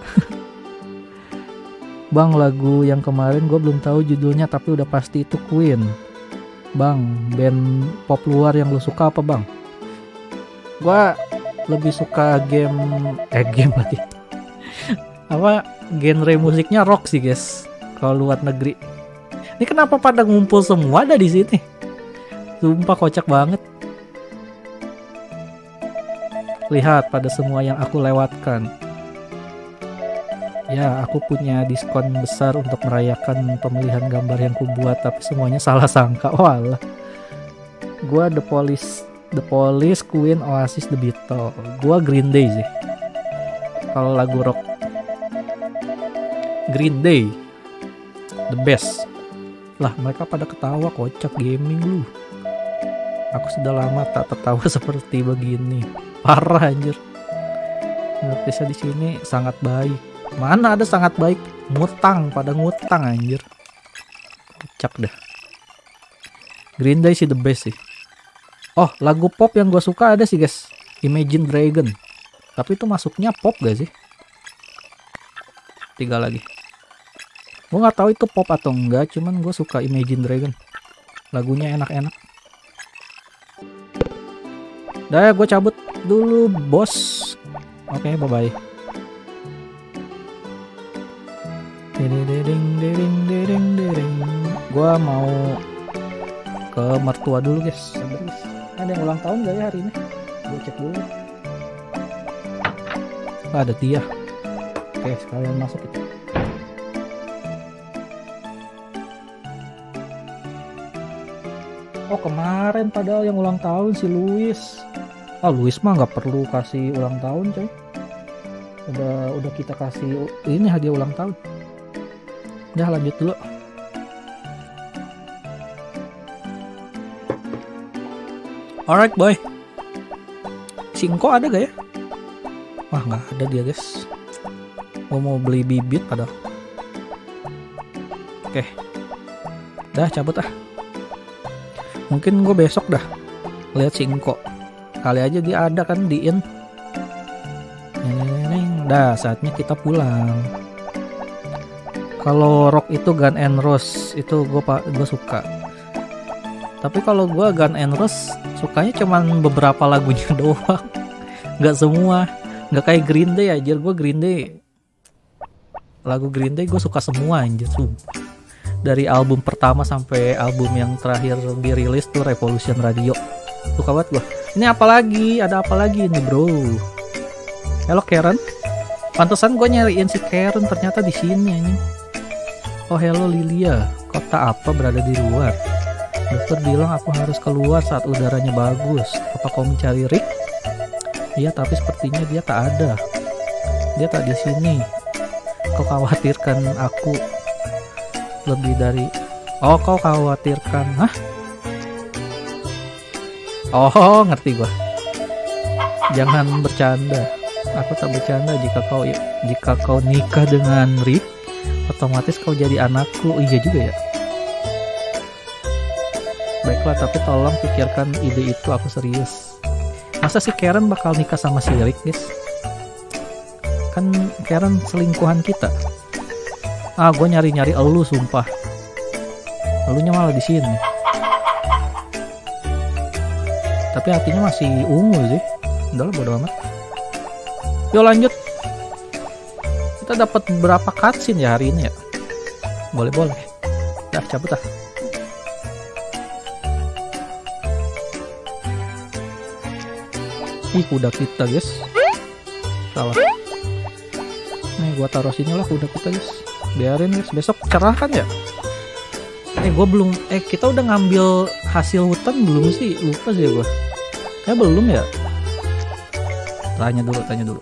Bang, lagu yang kemarin gue belum tahu judulnya tapi udah pasti itu Queen. Bang, band pop luar yang lu suka apa bang? Gue lebih suka game lagi. Apa genre musiknya rock sih guys. Kalau luar negeri. Ini kenapa pada ngumpul semua ada di sini? Sumpah kocak banget. Lihat pada semua yang aku lewatkan. Ya, aku punya diskon besar untuk merayakan pemilihan gambar yang kubuat, tapi semuanya salah sangka. Walah. Gua The Police, Queen, Oasis, The Beatles. Gua Green Day sih. Kalau lagu rock, Green Day, the best. Lah, mereka pada ketawa, kocak gaming lu. Aku sudah lama tak tertawa seperti begini. Parah anjir. Ngertisnya di sini sangat baik. Mana ada sangat baik, ngutang, pada ngutang anjir. Kocak dah. Green Day sih the best sih. Oh, lagu pop yang gue suka ada sih guys, Imagine Dragon. Tapi itu masuknya pop gak sih? 3 lagi. Gue nggak tahu itu pop atau enggak, cuman gue suka Imagine Dragon. Lagunya enak-enak. Dah, gue cabut dulu bos. Oke, bye bye. Gua mau ke mertua dulu guys. Ada yang ulang tahun gak ya hari ini? Gue cek dulu. Ada Tia. Oke, sekalian masuk itu. Oh, kemarin padahal yang ulang tahun si Luis. Luis mah nggak perlu kasih ulang tahun coy. Udah kita kasih ini hadiah ulang tahun. Udah lanjut dulu. Alright boy. Singko ada gak ya? Wah, nggak ada dia guys. Gue mau beli bibit padahal. Oke. Dah cabut ah. Mungkin gue besok dah lihat Singko. Kali aja dia ada kan di in. Dah saatnya kita pulang. Kalau rock itu Gun N' Roses itu gue suka. Tapi kalau gue Gun N' Roses sukanya cuman beberapa lagunya doang. Nggak semua. Nggak kayak Green Day aja. Gue Green Day, lagu Green Day gue suka semua anjir sumpah. Dari album pertama sampai album yang terakhir dirilis tuh Revolution Radio. Suka banget gue. Ini apa lagi? Ada apa lagi ini bro? Halo Karen. Pantesan gue nyariin si Karen ternyata di sini anjing. Oh hello Lilia. Kota apa berada di luar? Dokter bilang aku harus keluar saat udaranya bagus. Apa kau mencari Rick? Iya, tapi sepertinya dia tak ada. Dia tak di sini. Kau khawatirkan aku lebih dari... Oh, kau khawatirkan... Hah? Oh, ngerti gua. Jangan bercanda. Aku tak bercanda jika kau nikah dengan Rick, otomatis kau jadi anakku. Iya juga ya. Baiklah, tapi tolong pikirkan ide itu, aku serius. Masa si Karen bakal nikah sama si Rick, guys? Kan Karen selingkuhan kita. Gue nyari-nyari elu sumpah. Elunya malah di sini. Tapi hatinya masih ungu sih. Udah lah, bodo amat. Yuk lanjut. Kita dapat berapa cutscene ya hari ini ya? Boleh. Dah cabut ah. Ih, kuda kita guys. Salah. Nih gua taruh sini lah kuda kita guys. Biarin guys, besok cerah kan ya. Kita udah ngambil hasil hutan belum sih? Lupa sih gua. Belum ya. Tanya dulu.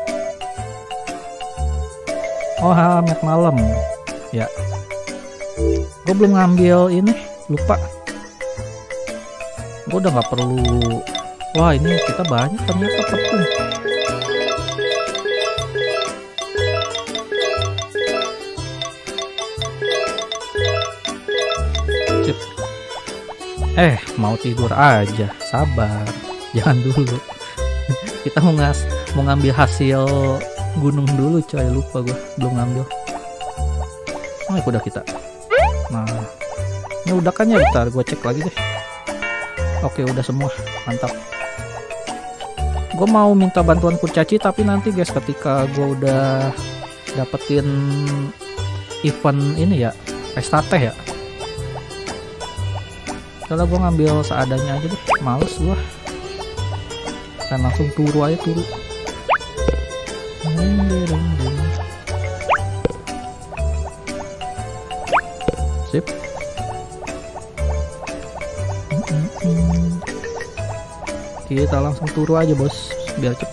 Oh, Hamet malam. Ya. Gua belum ngambil ini, lupa. Gua udah nggak perlu. Wah, ini kita banyak ternyata tepung. Sip. Mau tidur aja. Sabar. Jangan dulu. Kita mau ngambil hasil gunung dulu coy. Lupa gue. Belum ngambil. Udah kita. Nah. Ini udah kan ya? Bentar gue cek lagi deh. Oke, udah semua. Mantap. Gue mau minta bantuan kurcaci, tapi nanti guys ketika gue udah dapetin event ini ya, pesta teh ya. Kalau gue ngambil seadanya aja deh, males gue. Kan langsung turu aja turu. Sip. Kita langsung turu aja bos, biar cepet.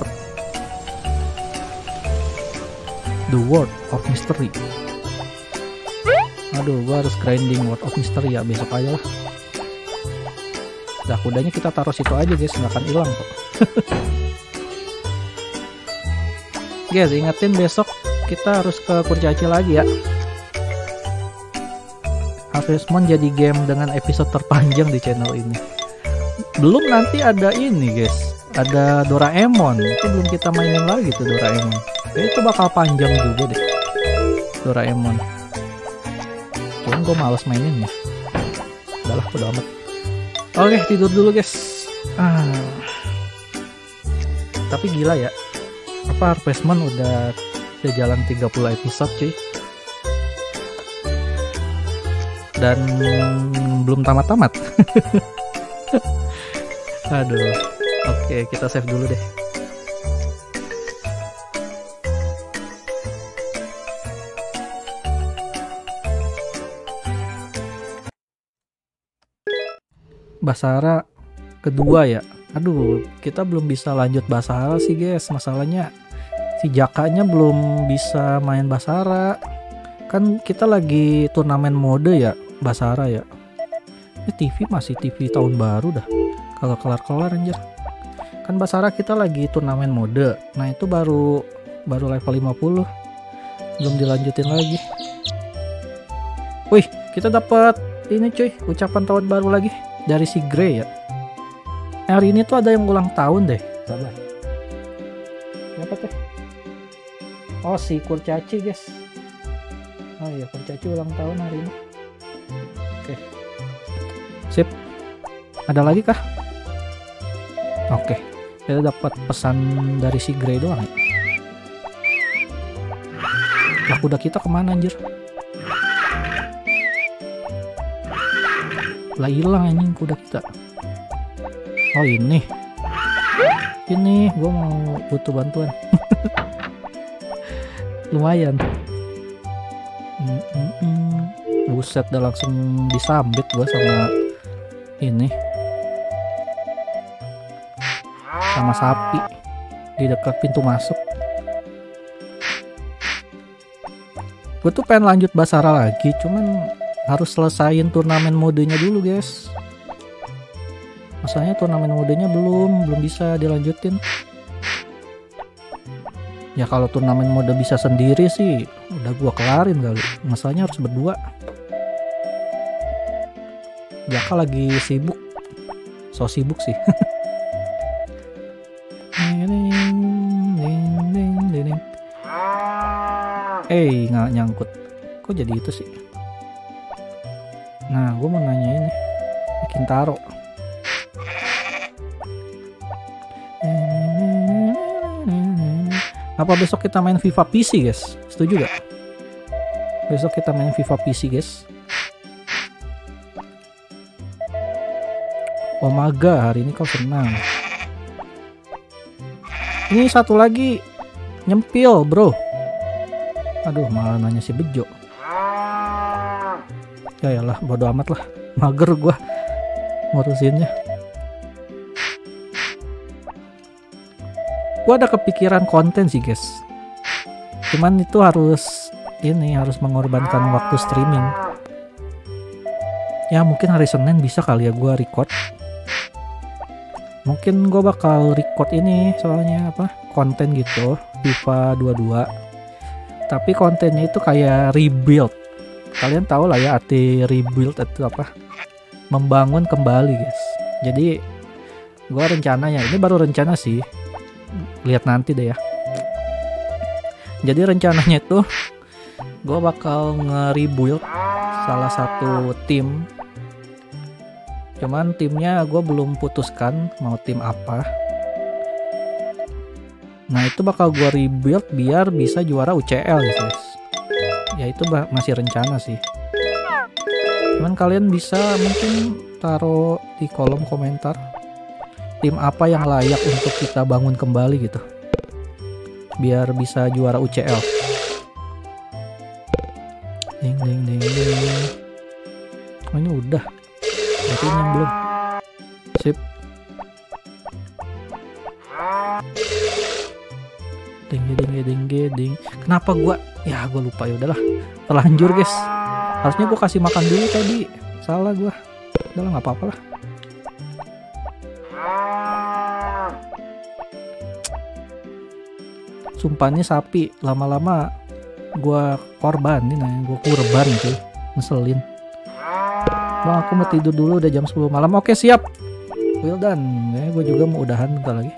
The World of Mystery. Aduh, gua harus grinding World of Mystery ya, besok aja lah. Dah, kudanya kita taruh situ aja guys, nggak akan hilang kok. Guys, ingetin besok kita harus ke kurcaci lagi ya. Harvest Moon jadi game dengan episode terpanjang di channel ini. Belum nanti ada ini guys, ada Doraemon. Itu belum kita mainin lagi tuh Doraemon. Itu bakal panjang juga deh Doraemon. Cuman gue males maininnya. Udahlah, udah amat. Oke, tidur dulu guys. Tapi gila ya, apa Harvest Moon udah jalan 30 episode cuy, dan belum tamat-tamat. Aduh, oke, kita save dulu deh. Basara kedua ya. Aduh, kita belum bisa lanjut Basara sih guys. Masalahnya si Jakanya belum bisa main Basara. Kan kita lagi turnamen mode ya, Basara ya. Ini TV masih TV tahun baru dah. Kalau kelar-kelar anjir. Kan Basara kita lagi turnamen mode. Nah, itu baru level 50. Belum dilanjutin lagi. Wih, kita dapat ini cuy, ucapan tahun baru lagi dari si Grey ya. Hari ini tuh ada yang ulang tahun deh. Sabar. Apa tuh? Oh, si Kurcaci guys. Oh iya, Kurcaci ulang tahun hari ini. Oke. Sip. Ada lagi kah? Oke. Kita dapat pesan dari si Grey doang ya. Lah, kuda kita kemana anjir? Lah, hilang anjing kuda kita. Oh ini gue mau butuh bantuan. Lumayan. Buset, dah langsung disambit gue sama ini, sama sapi di dekat pintu masuk. Gue tuh pengen lanjut Basara lagi, cuman harus selesain turnamen modenya dulu guys. Masalahnya turnamen modenya belum bisa dilanjutin. Ya kalau turnamen mode bisa sendiri sih udah gua kelarin kali. Masalahnya harus berdua. Jaka lagi sibuk. So sibuk sih. Nggak nyangkut. Kok jadi itu sih? Nah, gue mau nanya ini. Kintaro. Apa besok kita main FIFA PC guys? Setuju gak? Besok kita main FIFA PC guys. Omaga, hari ini kau senang. Ini satu lagi nyempil bro. Aduh, malah nanya si Bejo. Ya yalah, bodo amat lah. Mager gua ngurusinnya. Gua ada kepikiran konten sih guys. Cuman itu harus mengorbankan waktu streaming. Ya mungkin hari Senin bisa kali ya gua record. Mungkin gua bakal record ini soalnya konten gitu FIFA 22. Tapi kontennya itu kayak rebuild. Kalian tahu lah ya arti rebuild itu apa? Membangun kembali guys. Jadi gua rencananya, ini baru rencana sih. Lihat nanti deh ya. Jadi rencananya itu gue bakal nge-rebuild salah satu tim. Cuman timnya gue belum putuskan mau tim apa. Nah itu bakal gue rebuild biar bisa juara UCL guys. Ya itu masih rencana sih. Cuman kalian bisa mungkin taruh di kolom komentar tim apa yang layak untuk kita bangun kembali gitu biar bisa juara UCL. Ding ding ding ding. Oh ini udah, berarti ini yang belum. Sip. Ding ding ding ding. Kenapa gua lupa, ya udahlah, terlanjur guys. Harusnya gua kasih makan dulu tadi, salah gua. Udahlah, nggak apa-apa lah. Sumpah nih sapi lama-lama gua korbanin aja, gua kurban gitu, ngeselin. Bang, aku mau tidur dulu, udah jam 10 malam. Oke siap, well done. Gue juga mau udahan bentar lagi.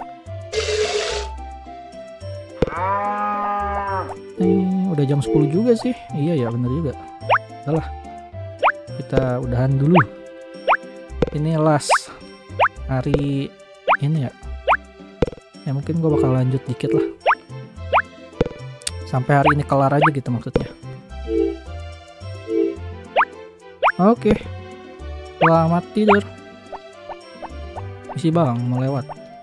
Udah jam 10 juga sih. Iya ya, bener juga. Udah lah, kita udahan dulu. Ini last hari ini ya. Ya mungkin gue bakal lanjut dikit lah. Sampai hari ini kelar aja gitu maksudnya. Oke. Selamat tidur. Isi bang, melewat.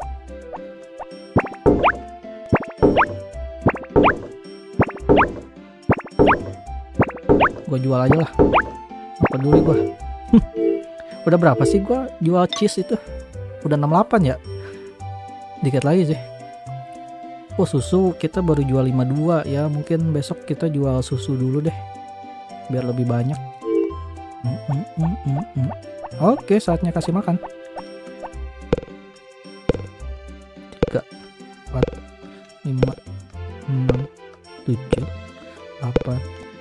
Gue jual aja lah. Apa peduli gue. Udah berapa sih gue jual cheese itu? Udah 68 ya? Dikit lagi sih. Oh, susu kita baru jual 52 ya. Mungkin besok kita jual susu dulu deh, biar lebih banyak. Oke, saatnya kasih makan. 3 4 5 6 7 8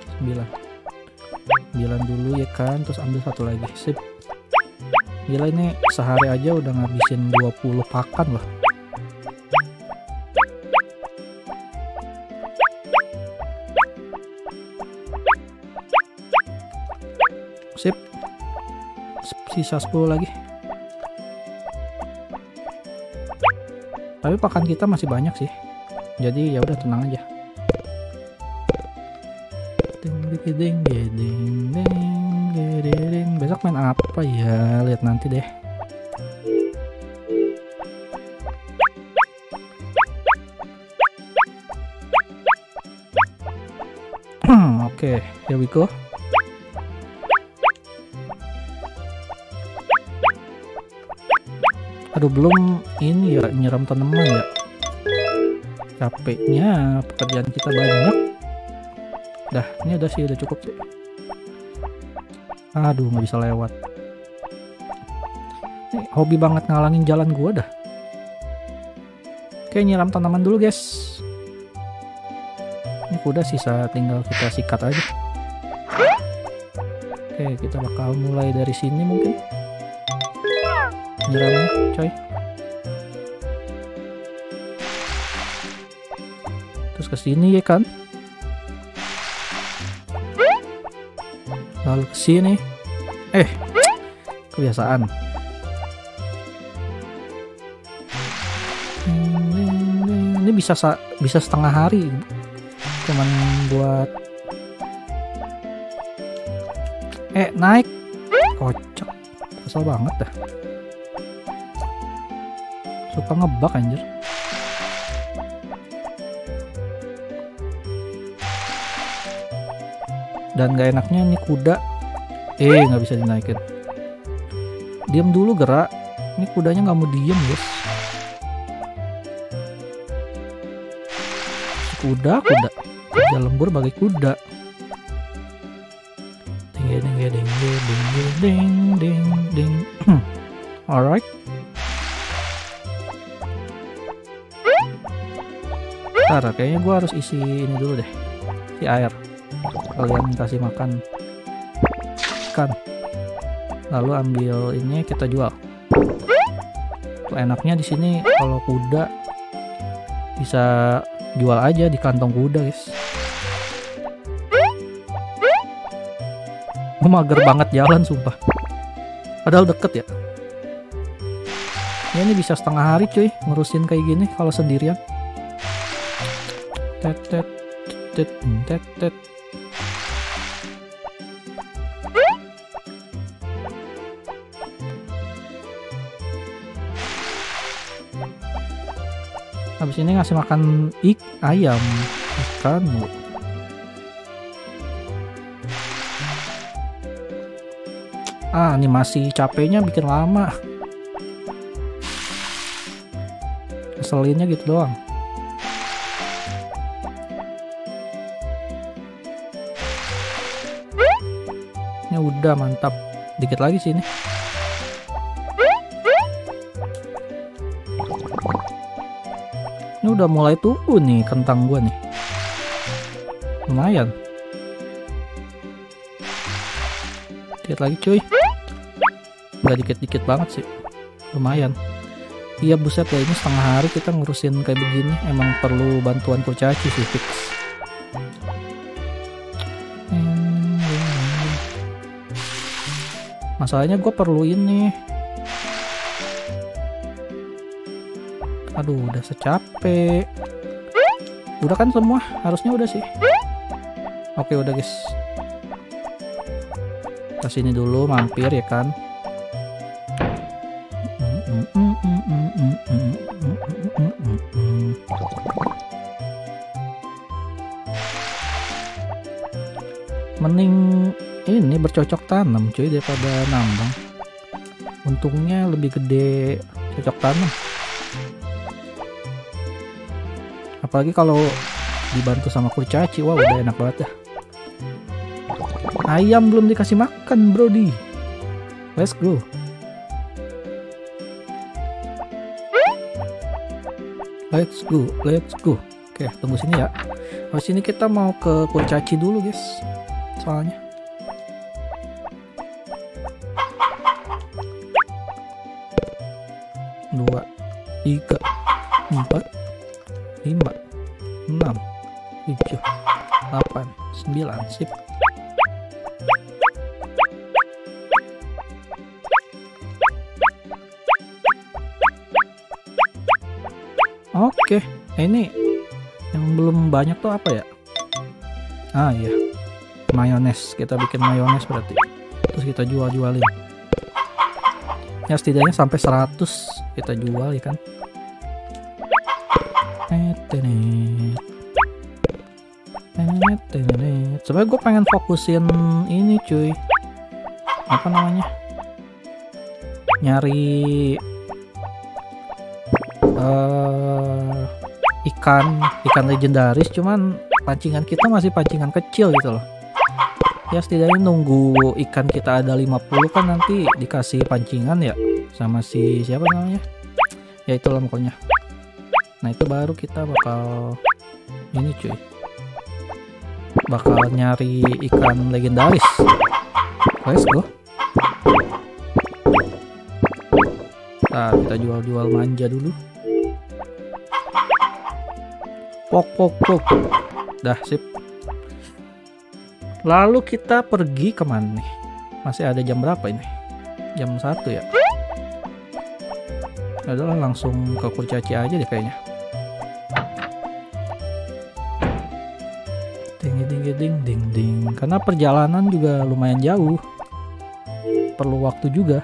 9 dulu ya kan, terus ambil satu lagi. Sip. Gila, ini sehari aja udah ngabisin 20 pakan loh. Sip. Sisa 10 lagi. Tapi pakan kita masih banyak sih. Jadi ya udah, tenang aja. Besok main apa ya? Lihat nanti deh. Oke, here we go. Aduh, belum ini ya, nyiram tanaman ya. Capeknya, pekerjaan kita banyak. Dah, ini udah sih, udah cukup sih. Aduh, nggak bisa lewat. Ini hobi banget ngalangin jalan gua dah. Oke, nyiram tanaman dulu guys. Ini kuda sisa tinggal kita sikat aja. Oke, kita bakal mulai dari sini mungkin. Nyiramnya, coy. Terus ke sini ya kan. Lalu ke sini. Kebiasaan. Ini bisa setengah hari. Cuman buat naik. Kocak. Kesel banget dah. Suka ngebug anjir. Dan gak enaknya nih kuda nggak bisa dinaikin. Diam dulu gerak. Ini kudanya nggak mau diem guys. Kuda kerja lembur bagai kuda. Ding. Alright. Ntar kayaknya gue harus isi ini dulu deh, isi air. Kalian kasih makan ikan, lalu ambil ini kita jual. Tuh, enaknya di sini kalau kuda bisa jual aja di kantong kuda guys. Gue mager banget jalan sumpah, padahal deket ya. Ini bisa setengah hari cuy ngurusin kayak gini kalau sendirian. Tet. Habis ini ngasih makan ayam, ikan. Animasi capeknya bikin lama. Keselinnya gitu doang. Ini udah mantap. Dikit lagi sini. Ini udah mulai tumbuh nih kentang gua nih. Lumayan. Dikit lagi cuy. Nggak dikit-dikit banget sih. Lumayan. Iya buset ya, ini setengah hari kita ngurusin kayak begini. Emang perlu bantuan kurcaci sih fix. Masalahnya gue perlu ini Aduh, udah secapek. Udah kan semua? Harusnya udah sih. Oke, udah guys. Kesini dulu, mampir ya kan. Mending ini bercocok tanam cuy daripada nambang. Untungnya lebih gede cocok tanam. Apalagi kalau dibantu sama kurcaci, wah udah enak banget dah. Ayam belum dikasih makan, Brody. Let's go. Let's go, let's go. Oke, tunggu sini ya. Habis ini kita mau ke kurcaci dulu, guys. Soalnya. Dua, tiga, 4, 5, 6, 7, 8, 9, sip. Oke, ini yang belum banyak tuh apa ya? Ah iya, mayones. Kita bikin mayones berarti. Terus kita jual-jualin. Ya setidaknya sampai 100 kita jual ya kan. Sebenarnya gue pengen fokusin ini cuy. Apa namanya? Nyari ikan legendaris, cuman pancingan kita masih pancingan kecil gitu loh. Ya setidaknya nunggu ikan kita ada 50 kan nanti dikasih pancingan ya sama si siapa namanya, ya itulah pokoknya. Nah itu baru kita bakal ini cuy, bakal nyari ikan legendaris. Let's go. Nah kita jual-jual manja dulu. Pok. Dah sip. Lalu kita pergi kemana nih? Masih ada jam berapa ini? Jam 1 ya? Adalah langsung ke kurcaci aja deh kayaknya. Ding. Karena perjalanan juga lumayan jauh. Perlu waktu juga.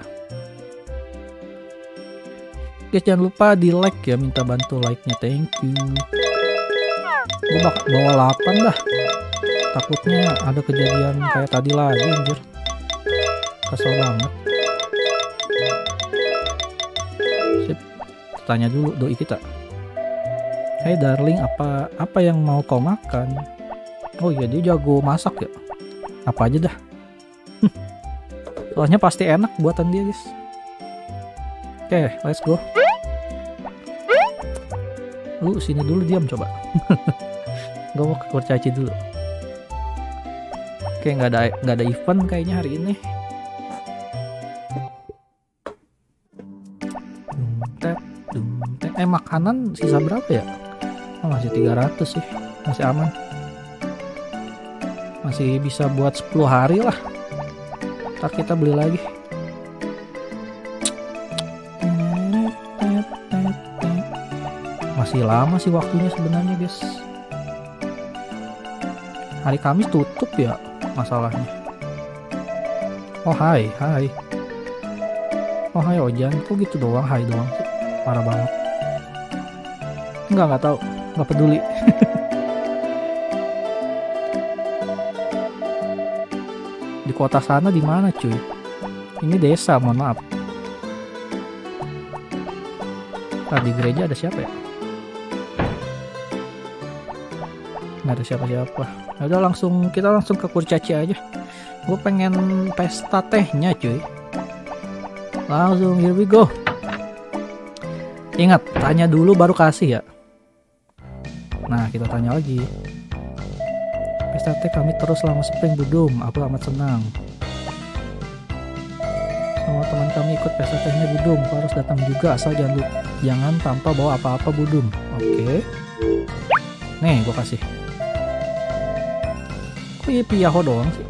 Guys jangan lupa di like ya, minta bantu like-nya, thank you. Gue bakal bawa 8 dah. Takutnya ada kejadian kayak tadi lagi anjir. Kesel banget. Sip. Tanya dulu doi kita. Hey darling, apa yang mau kau makan? Oh iya dia jago masak ya. Apa aja dah. Soalnya pasti enak buatan dia guys. Oke, let's go. Lu sini dulu, diam coba. Gue mau ke kurcaci dulu. Oke, nggak ada event kayaknya hari ini. Makanan sisa berapa ya? Oh, masih 300 sih, masih aman. Masih bisa buat 10 hari lah. Ntar kita beli lagi. Masih lama sih waktunya sebenarnya guys. Hari Kamis tutup ya masalahnya. Oh hai. Oh hai Ojan, kok gitu doang, hai doang sih. Parah banget. Nggak tahu, nggak peduli. Di kota sana di mana cuy? Ini desa, mohon maaf. Di gereja ada siapa ya? Nggak ada siapa-siapa. Udah kita langsung ke kurcaci aja. Gue pengen pesta tehnya cuy. Langsung here we go. Ingat, tanya dulu baru kasih ya. Nah kita tanya lagi. Pesta teh kami terus selama spring Budum. Aku amat senang. Semua teman kami ikut pesta tehnya Budum. Kau harus datang juga, asal jangan tanpa bawa apa-apa Budum. Oke. Nih gue kasih. Kok ya piyaho doang sih?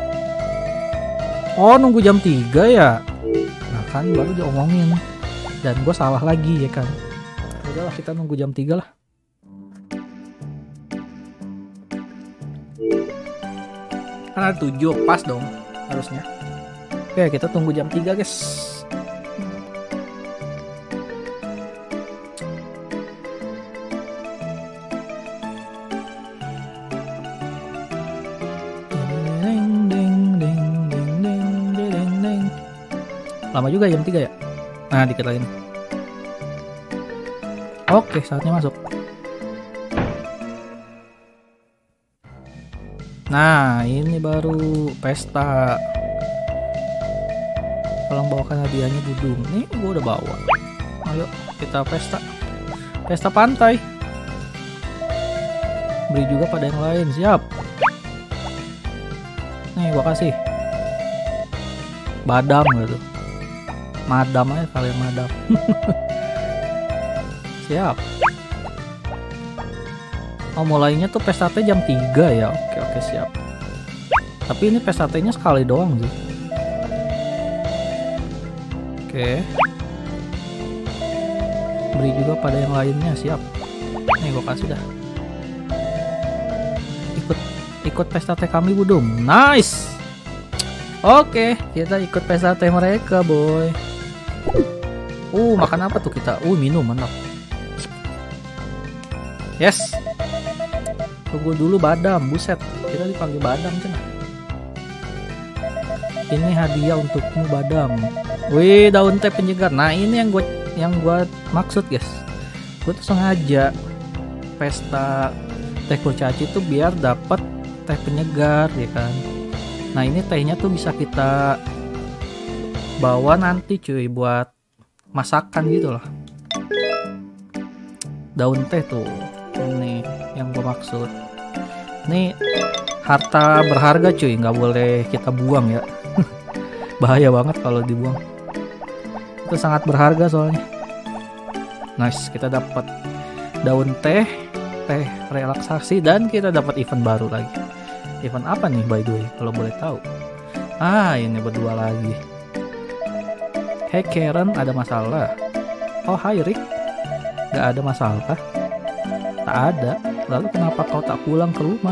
Oh nunggu jam 3 ya? Nah kan baru diomongin. Dan gue salah lagi ya kan. Udahlah, kita nunggu jam 3 lah. Karena 7 pas dong harusnya. Oke, kita tunggu jam 3 guys. Lama juga jam 3 ya. Nah, dikit lagi nih. Oke, saatnya masuk. Nah, ini baru pesta. Tolong bawakan hadiahnya Budung. Nih, gua udah bawa. Ayo, kita pesta. Pesta pantai. Beri juga pada yang lain. Siap. Nih, gua kasih. Badam gitu. Madam aja kalian, madam. Siap. Oh, mulainya tuh pesta teh jam 3 ya. Oke, siap. Tapi ini pesta tehnya sekali doang sih. Oke. Beri juga pada yang lainnya. Siap. Nih gua kasih dah. Ikut pesta teh kami Budung. Nice. Oke, kita ikut pesta teh mereka, boy. Makan apa tuh kita? Minum, mantap. Yes. Tunggu dulu badam, buset. Kita dipanggil badam cenah. Ini hadiah untukmu badam. Wih, daun teh penyegar. Nah, ini yang gua maksud, guys. Gue tuh sengaja pesta teh kurcaci tuh biar dapat teh penyegar, ya kan. Nah, ini tehnya tuh bisa kita bawa nanti cuy buat masakan gitu loh. Daun teh tuh ini yang gue maksud. Ini harta berharga cuy, nggak boleh kita buang ya. Bahaya banget kalau dibuang. Itu sangat berharga soalnya. Nice, kita dapat daun teh relaksasi, dan kita dapat event baru lagi. Event apa nih by the way kalau boleh tahu? Ini berdua lagi. Hey Karen, ada masalah? Oh hai Rick, gak ada masalah? Tak ada. Lalu kenapa kau tak pulang ke rumah?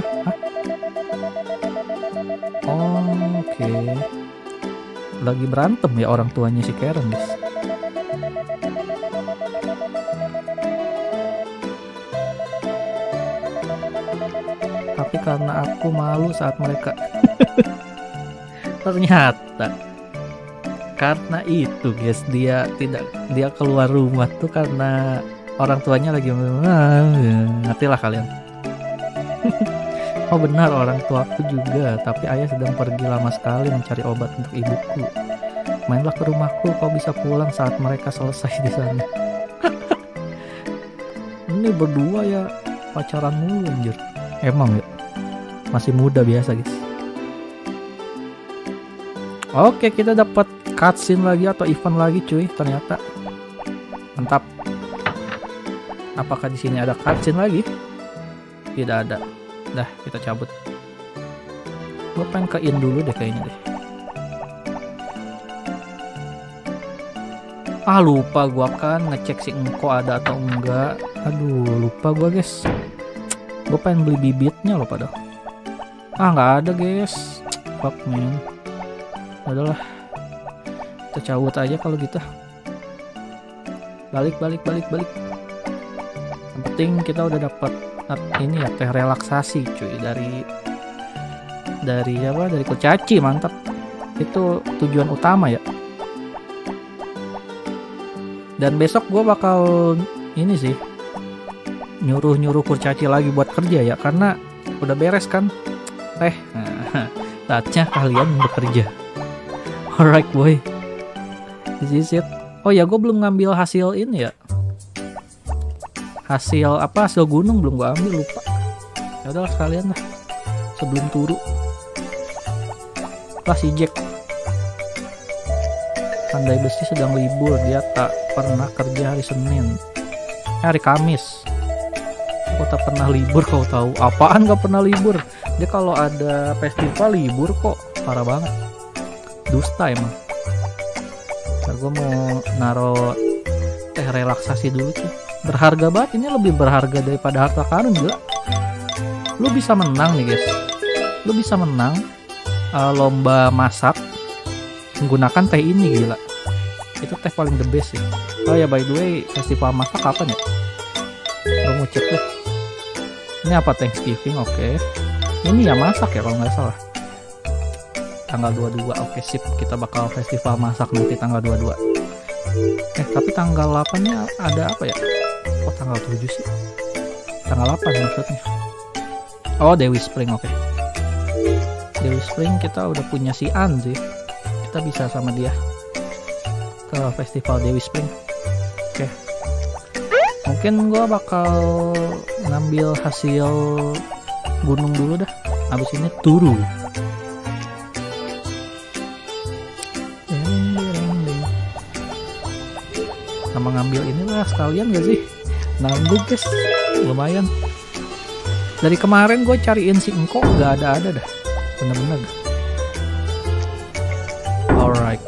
Oke. Lagi berantem ya orang tuanya si Karen, guys. Tapi karena aku malu saat mereka ternyata karena itu guys, dia keluar rumah tuh karena orang tuanya lagi ngertilah kalian. Oh benar, orang tuaku juga, tapi ayah sedang pergi lama sekali mencari obat untuk ibuku. Mainlah ke rumahku, kau bisa pulang saat mereka selesai di sana. Ini berdua ya pacaran mulu anjir. Emang ya, masih muda biasa guys. Oke, kita dapat cutscene lagi atau event lagi cuy, ternyata. Mantap. Apakah di sini ada cutscene lagi? Tidak ada. Dah, kita cabut. Gue pengen ke in dulu deh kayaknya deh. Lupa gua kan ngecek si Engko ada atau enggak. Aduh, lupa gua guys. Gue pengen beli bibitnya loh padahal. Nggak ada guys. Fuck man. Udahlah, kita cabut aja kalau gitu. Balik. Yang penting kita udah dapat ini ya, teh relaksasi cuy dari kurcaci. Mantap. Itu tujuan utama ya. Dan besok gue bakal ini sih, nyuruh kurcaci lagi buat kerja ya, karena udah beres kan teh. Saatnya kalian bekerja. Alright boy, this is it. Oh ya, gue belum ngambil hasil ini ya. Hasil gunung belum gue ambil, lupa. Ya udahlah sekalian lah, sebelum turu. Si Jack, Pandai Besi sedang libur, dia tak pernah kerja hari Senin. Hari Kamis. Aku tak pernah libur, kau tahu? Apaan gak pernah libur? Dia kalau ada festival libur kok, parah banget. Dusta emang. Ntar gue mau naro teh relaksasi dulu sih. berharga banget, ini lebih berharga daripada harta karun gila. Lu bisa menang nih guys, lu bisa menang lomba masak menggunakan teh ini gila. Itu teh paling the best sih. Oh ya by the way, festival masak kapan ya? Gue mau cek deh. Ini apa, Thanksgiving? Oke. Ini ya masak ya kalau nggak salah. Tanggal 22. Oke sip, kita bakal festival masak nanti tanggal 22. Tapi tanggal 8 nya ada apa ya? Oh tanggal 7 sih. Tanggal 8 maksudnya. Oh Dewi Spring, oke. Dewi Spring kita udah punya si An sih. Kita bisa sama dia ke festival Dewi Spring. Oke. Mungkin gua bakal ngambil hasil gunung dulu dah. Habis ini turu. Sama ngambil inilah sekalian gak sih? Nambung guys, lumayan. Dari kemarin gue cariin si engkau gak ada dah, bener-bener. Alright.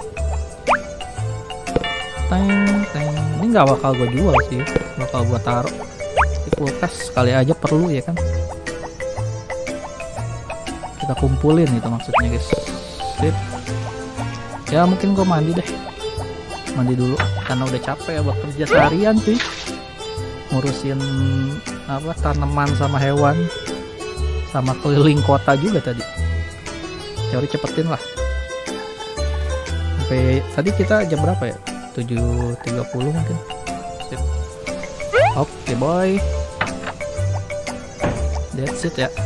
Teng. Ini nggak bakal gue jual sih, bakal gue taruh di kulkas sekali aja perlu ya kan. Kita kumpulin itu maksudnya guys. Sip. Ya mungkin gue mandi deh. Mandi dulu karena udah capek ya bekerja seharian cuy, ngurusin apa tanaman sama hewan sama keliling kota juga tadi. Teori cepetin lah. Sampai tadi kita jam berapa ya? 7.30 mungkin. Sip. Oke boy. That's it ya.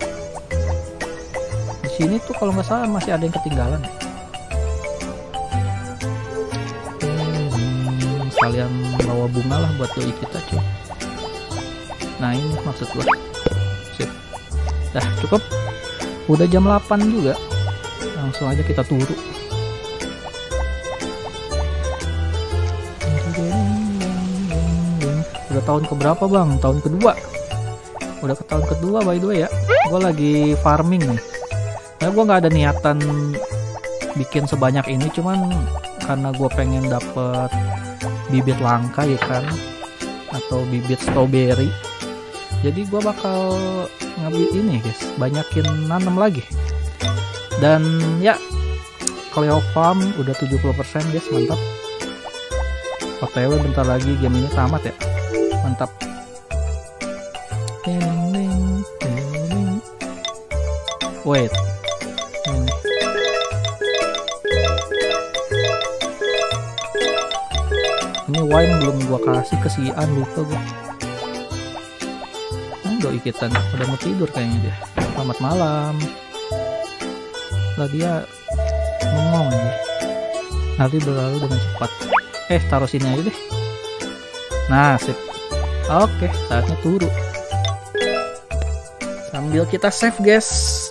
Di sini tuh kalau nggak salah masih ada yang ketinggalan. Kalian bawa bunga lah buat doi kita cuy. Nah ini maksud gua. Sip. Dah cukup. Udah jam 8 juga. Langsung aja kita turu. Udah tahun keberapa bang? Tahun kedua. Udah ke tahun kedua by the way ya. Gua lagi farming nih. Nah gua nggak ada niatan bikin sebanyak ini, cuman karena gua pengen dapet bibit langka ya kan, atau bibit strawberry, jadi gua bakal ngambil ini guys, banyakin nanam lagi. Dan ya Cleo Farm udah 70% guys, mantap. OTW bentar lagi game ini tamat ya, mantap. Wait, ini wine belum gua kasih ke si An, lupa gua. Nah, doi kita nih udah mau tidur kayaknya dia. Selamat malam. Lah dia ngomong aja. Nanti berlalu dengan cepat. Taruh sini aja deh. Nah, sip. Oke, saatnya turu. Sambil kita save, guys.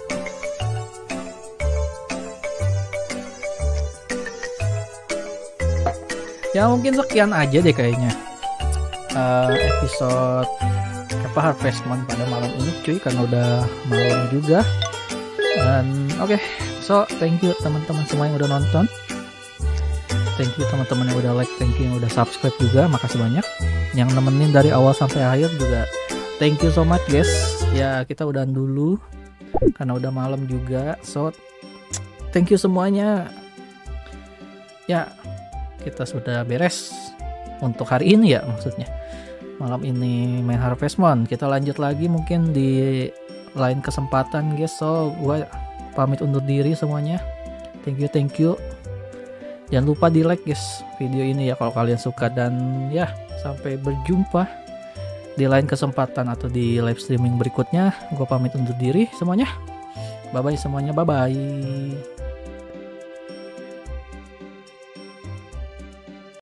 Ya mungkin sekian aja deh kayaknya episode Harvest Moon pada malam ini cuy, karena udah malam juga. Dan oke, so thank you teman-teman semua yang udah nonton, thank you teman-teman yang udah like, thank you yang udah subscribe juga, makasih banyak. Yang nemenin dari awal sampai akhir juga thank you so much guys. Ya kita udahan dulu karena udah malam juga, so thank you semuanya. Ya kita sudah beres untuk hari ini ya, maksudnya malam ini main Harvest Moon. Kita lanjut lagi mungkin di lain kesempatan guys. So gue pamit undur diri semuanya. Thank you. Jangan lupa di like guys video ini ya kalau kalian suka. Dan ya sampai berjumpa di lain kesempatan atau di live streaming berikutnya. Gue pamit undur diri semuanya. Bye bye semuanya, bye bye.